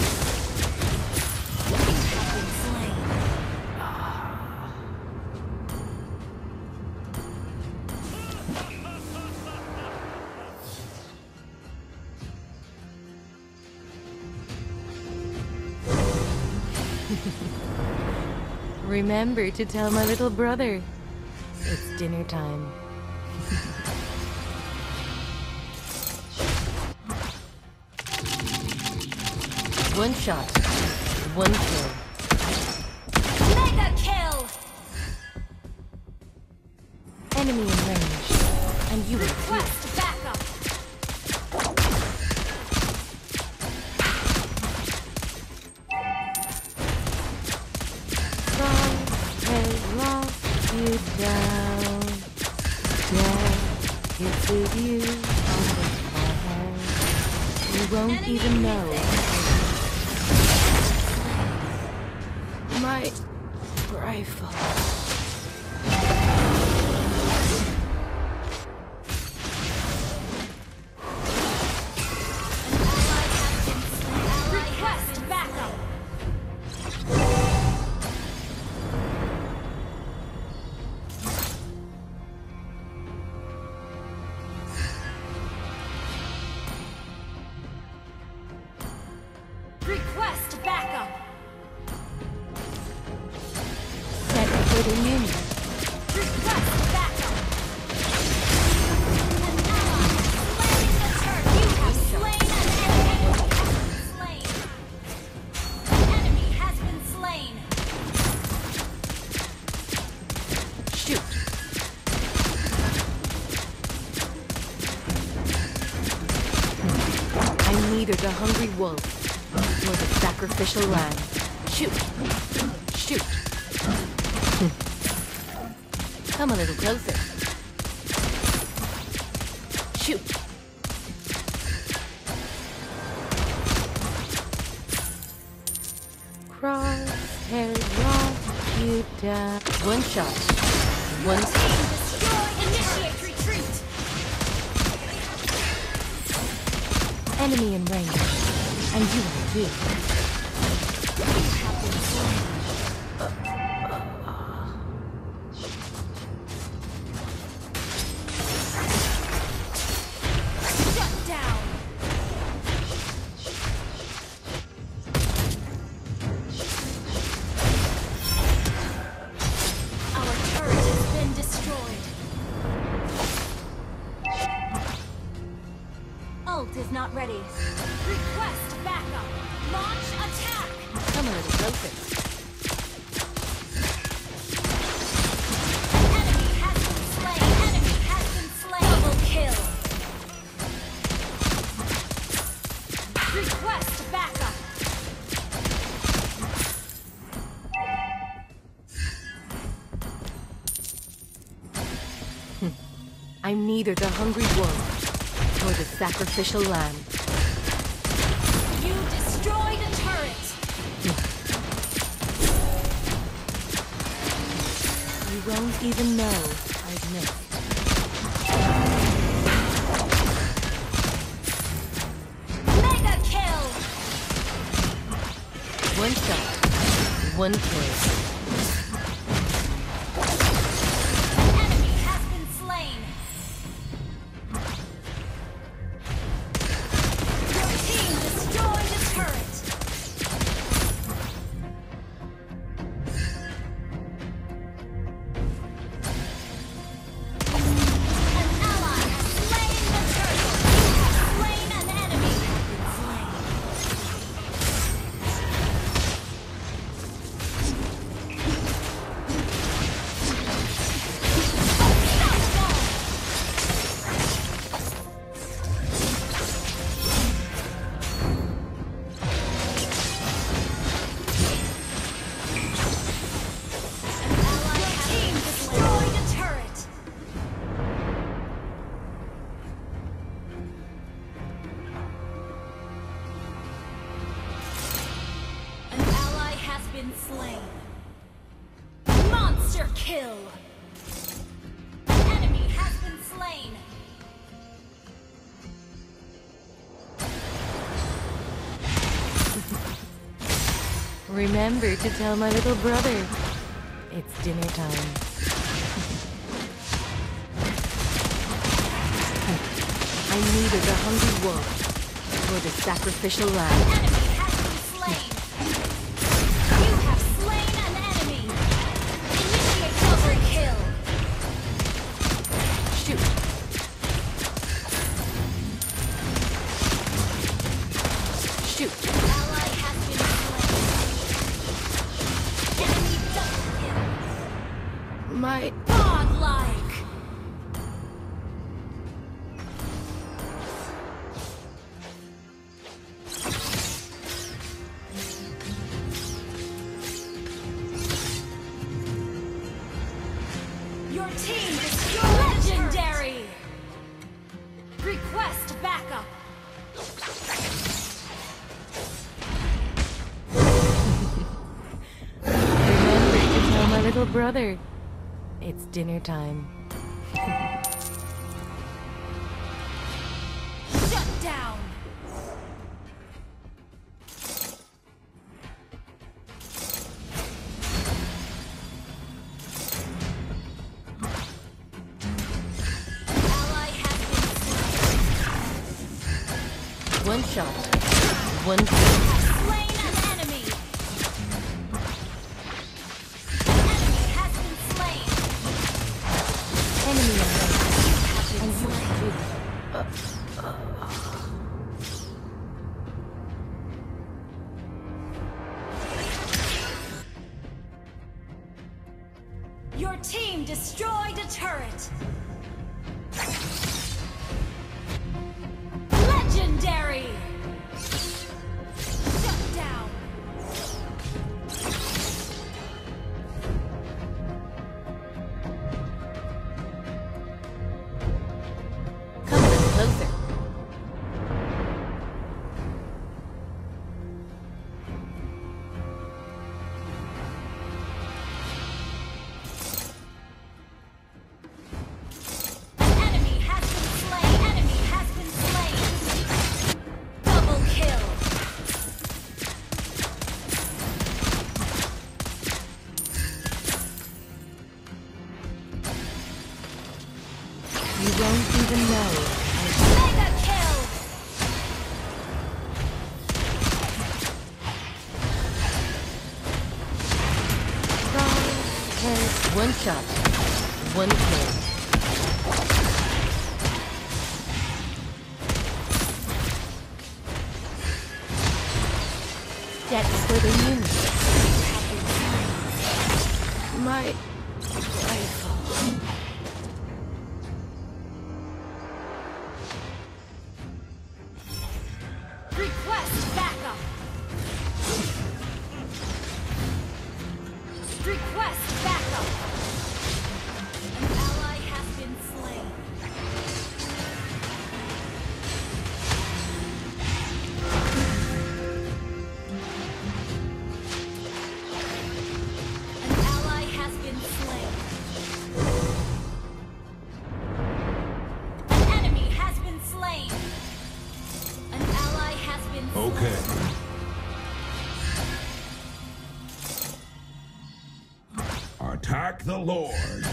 Have been slain. Remember to tell my little brother. It's dinner time. One shot. One kill. Mega kill! Enemy in range. And you will Request backup! You down, down, it's with you on the fire. You won't Enemy even know. My rifle. Request backup! Request backup! Set for the union. Request backup! An ally slaying the turret! You have slain an enemy! Slain! An enemy has been slain! Shoot! I'm neither the hungry wolf nor the sacrificial lamb. Shoot! Shoot! Come a little closer. Shoot! Crosshairs lock you down. One shot. One Team destroy! Initiate retreat! enemy in range. And you are too. Shut down! Our turret has been destroyed. Ult is not ready. Request backup. Launch attack. Come a little closer. Enemy has been slain. Enemy has been slain. Double kill. Request backup. I'm neither the hungry wolf nor the sacrificial lamb. You destroyed a turret. You won't even know I've missed. Mega kill. One shot, one kill. Enemy has been slain. Your team destroyed a turret. An ally has slain the turtle. Slain an enemy. Slain. Your team destroyed a turret. An ally has been slain. Monster kill. An enemy has been slain. Remember to tell my little brother it's dinner time. I'm neither the hungry wolf nor the sacrificial lamb. Enemy has been slain. You have slain an enemy. Initiate double kill. Shoot. Shoot. Ally has brother. It's dinner time. Shut down! One shot. One kill. Slain an enemy! Enemy has been slain! Enemy And you have been slain. Your team destroyed a turret! Legendary! Shut down! Come a little closer. Enemy has been slain! Enemy has been slain! Double kill! You won't even know. Mega kill! One shot. One kill. That's for the unit. My rifle. Request backup! Request backup! An ally has been slain. An ally has been slain. An enemy has been slain. An ally has been slain. Okay. Attack the Lord.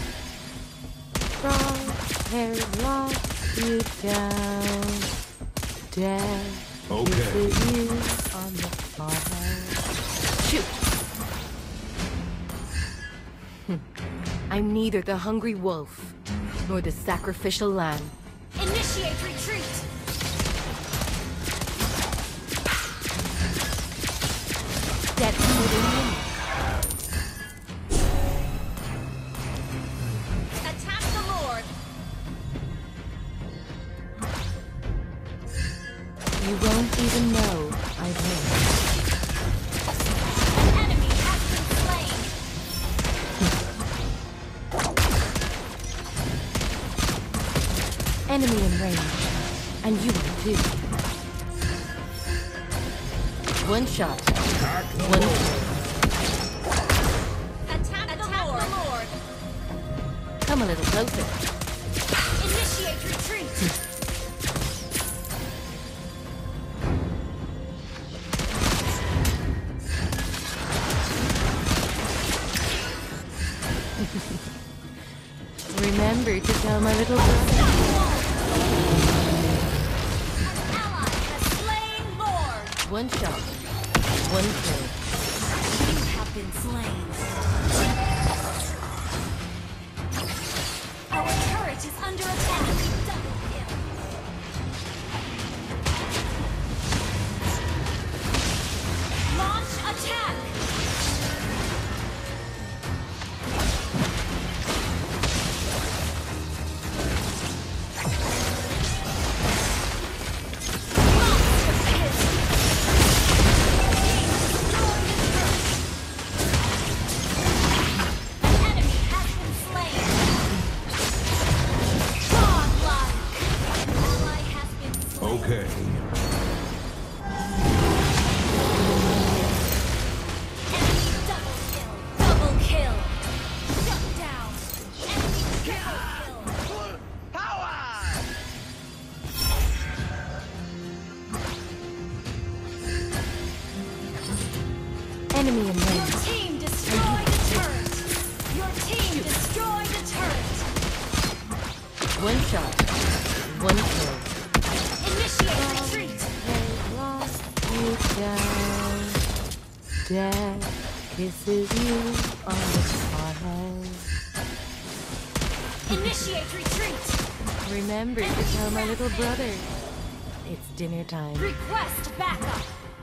Crosshair lock you down. Death Okay. is with you on the forehead. Shoot! I'm neither the hungry wolf nor the sacrificial lamb. Initiate retreat! Death for the unit. Attack the Lord! You won't even know I've lived. An enemy has been slain! Enemy in range, and you are too. One shot. One kill. Attack, the, Attack Lord. the Lord! Come a little closer. Initiate retreat! Remember to tell my little brother. An ally has slain Lord! One shot. One kill. You have been slain. Our turret is under attack. Double kill. Launch attack! Enemy has been slain. Enemy in range. Your team destroyed the turret. Your team destroyed the turret. One shot. One kill. Initiate retreat. Lost you down. Dad kisses you on the forehead. Initiate retreat. Remember to tell my little brother. It's dinner time. Request backup.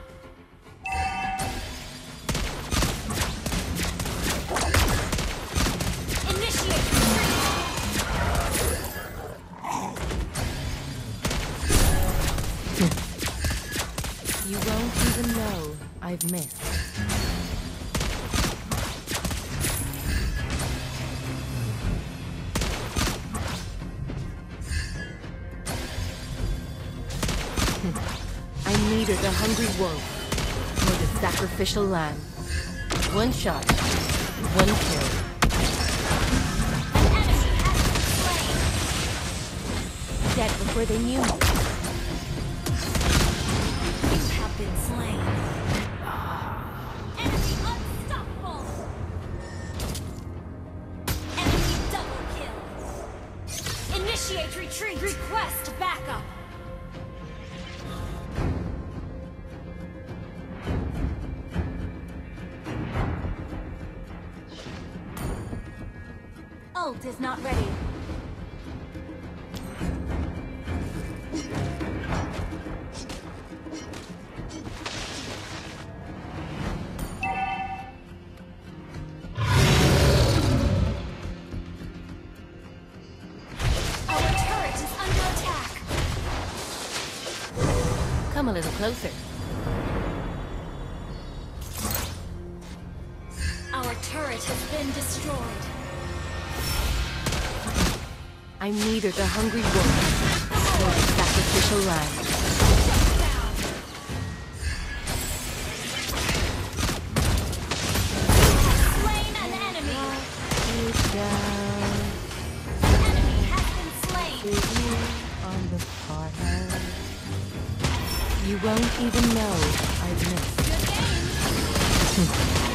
Initiate retreat. You won't even know I've missed. I'm neither the hungry wolf nor the sacrificial lamb. One shot, one kill. An enemy has been slain. Dead before they knew me. You have been slain. Enemy unstoppable. Enemy double kill. Initiate retreat. Request backup. Ult is not ready. Our turret is under attack. Come a little closer. Our turret has been destroyed. I'm neither the hungry wolf nor the sacrificial lamb. Slain an enemy. You down. An enemy has been slain. With you on the forehead. You won't even know I've missed. Good game.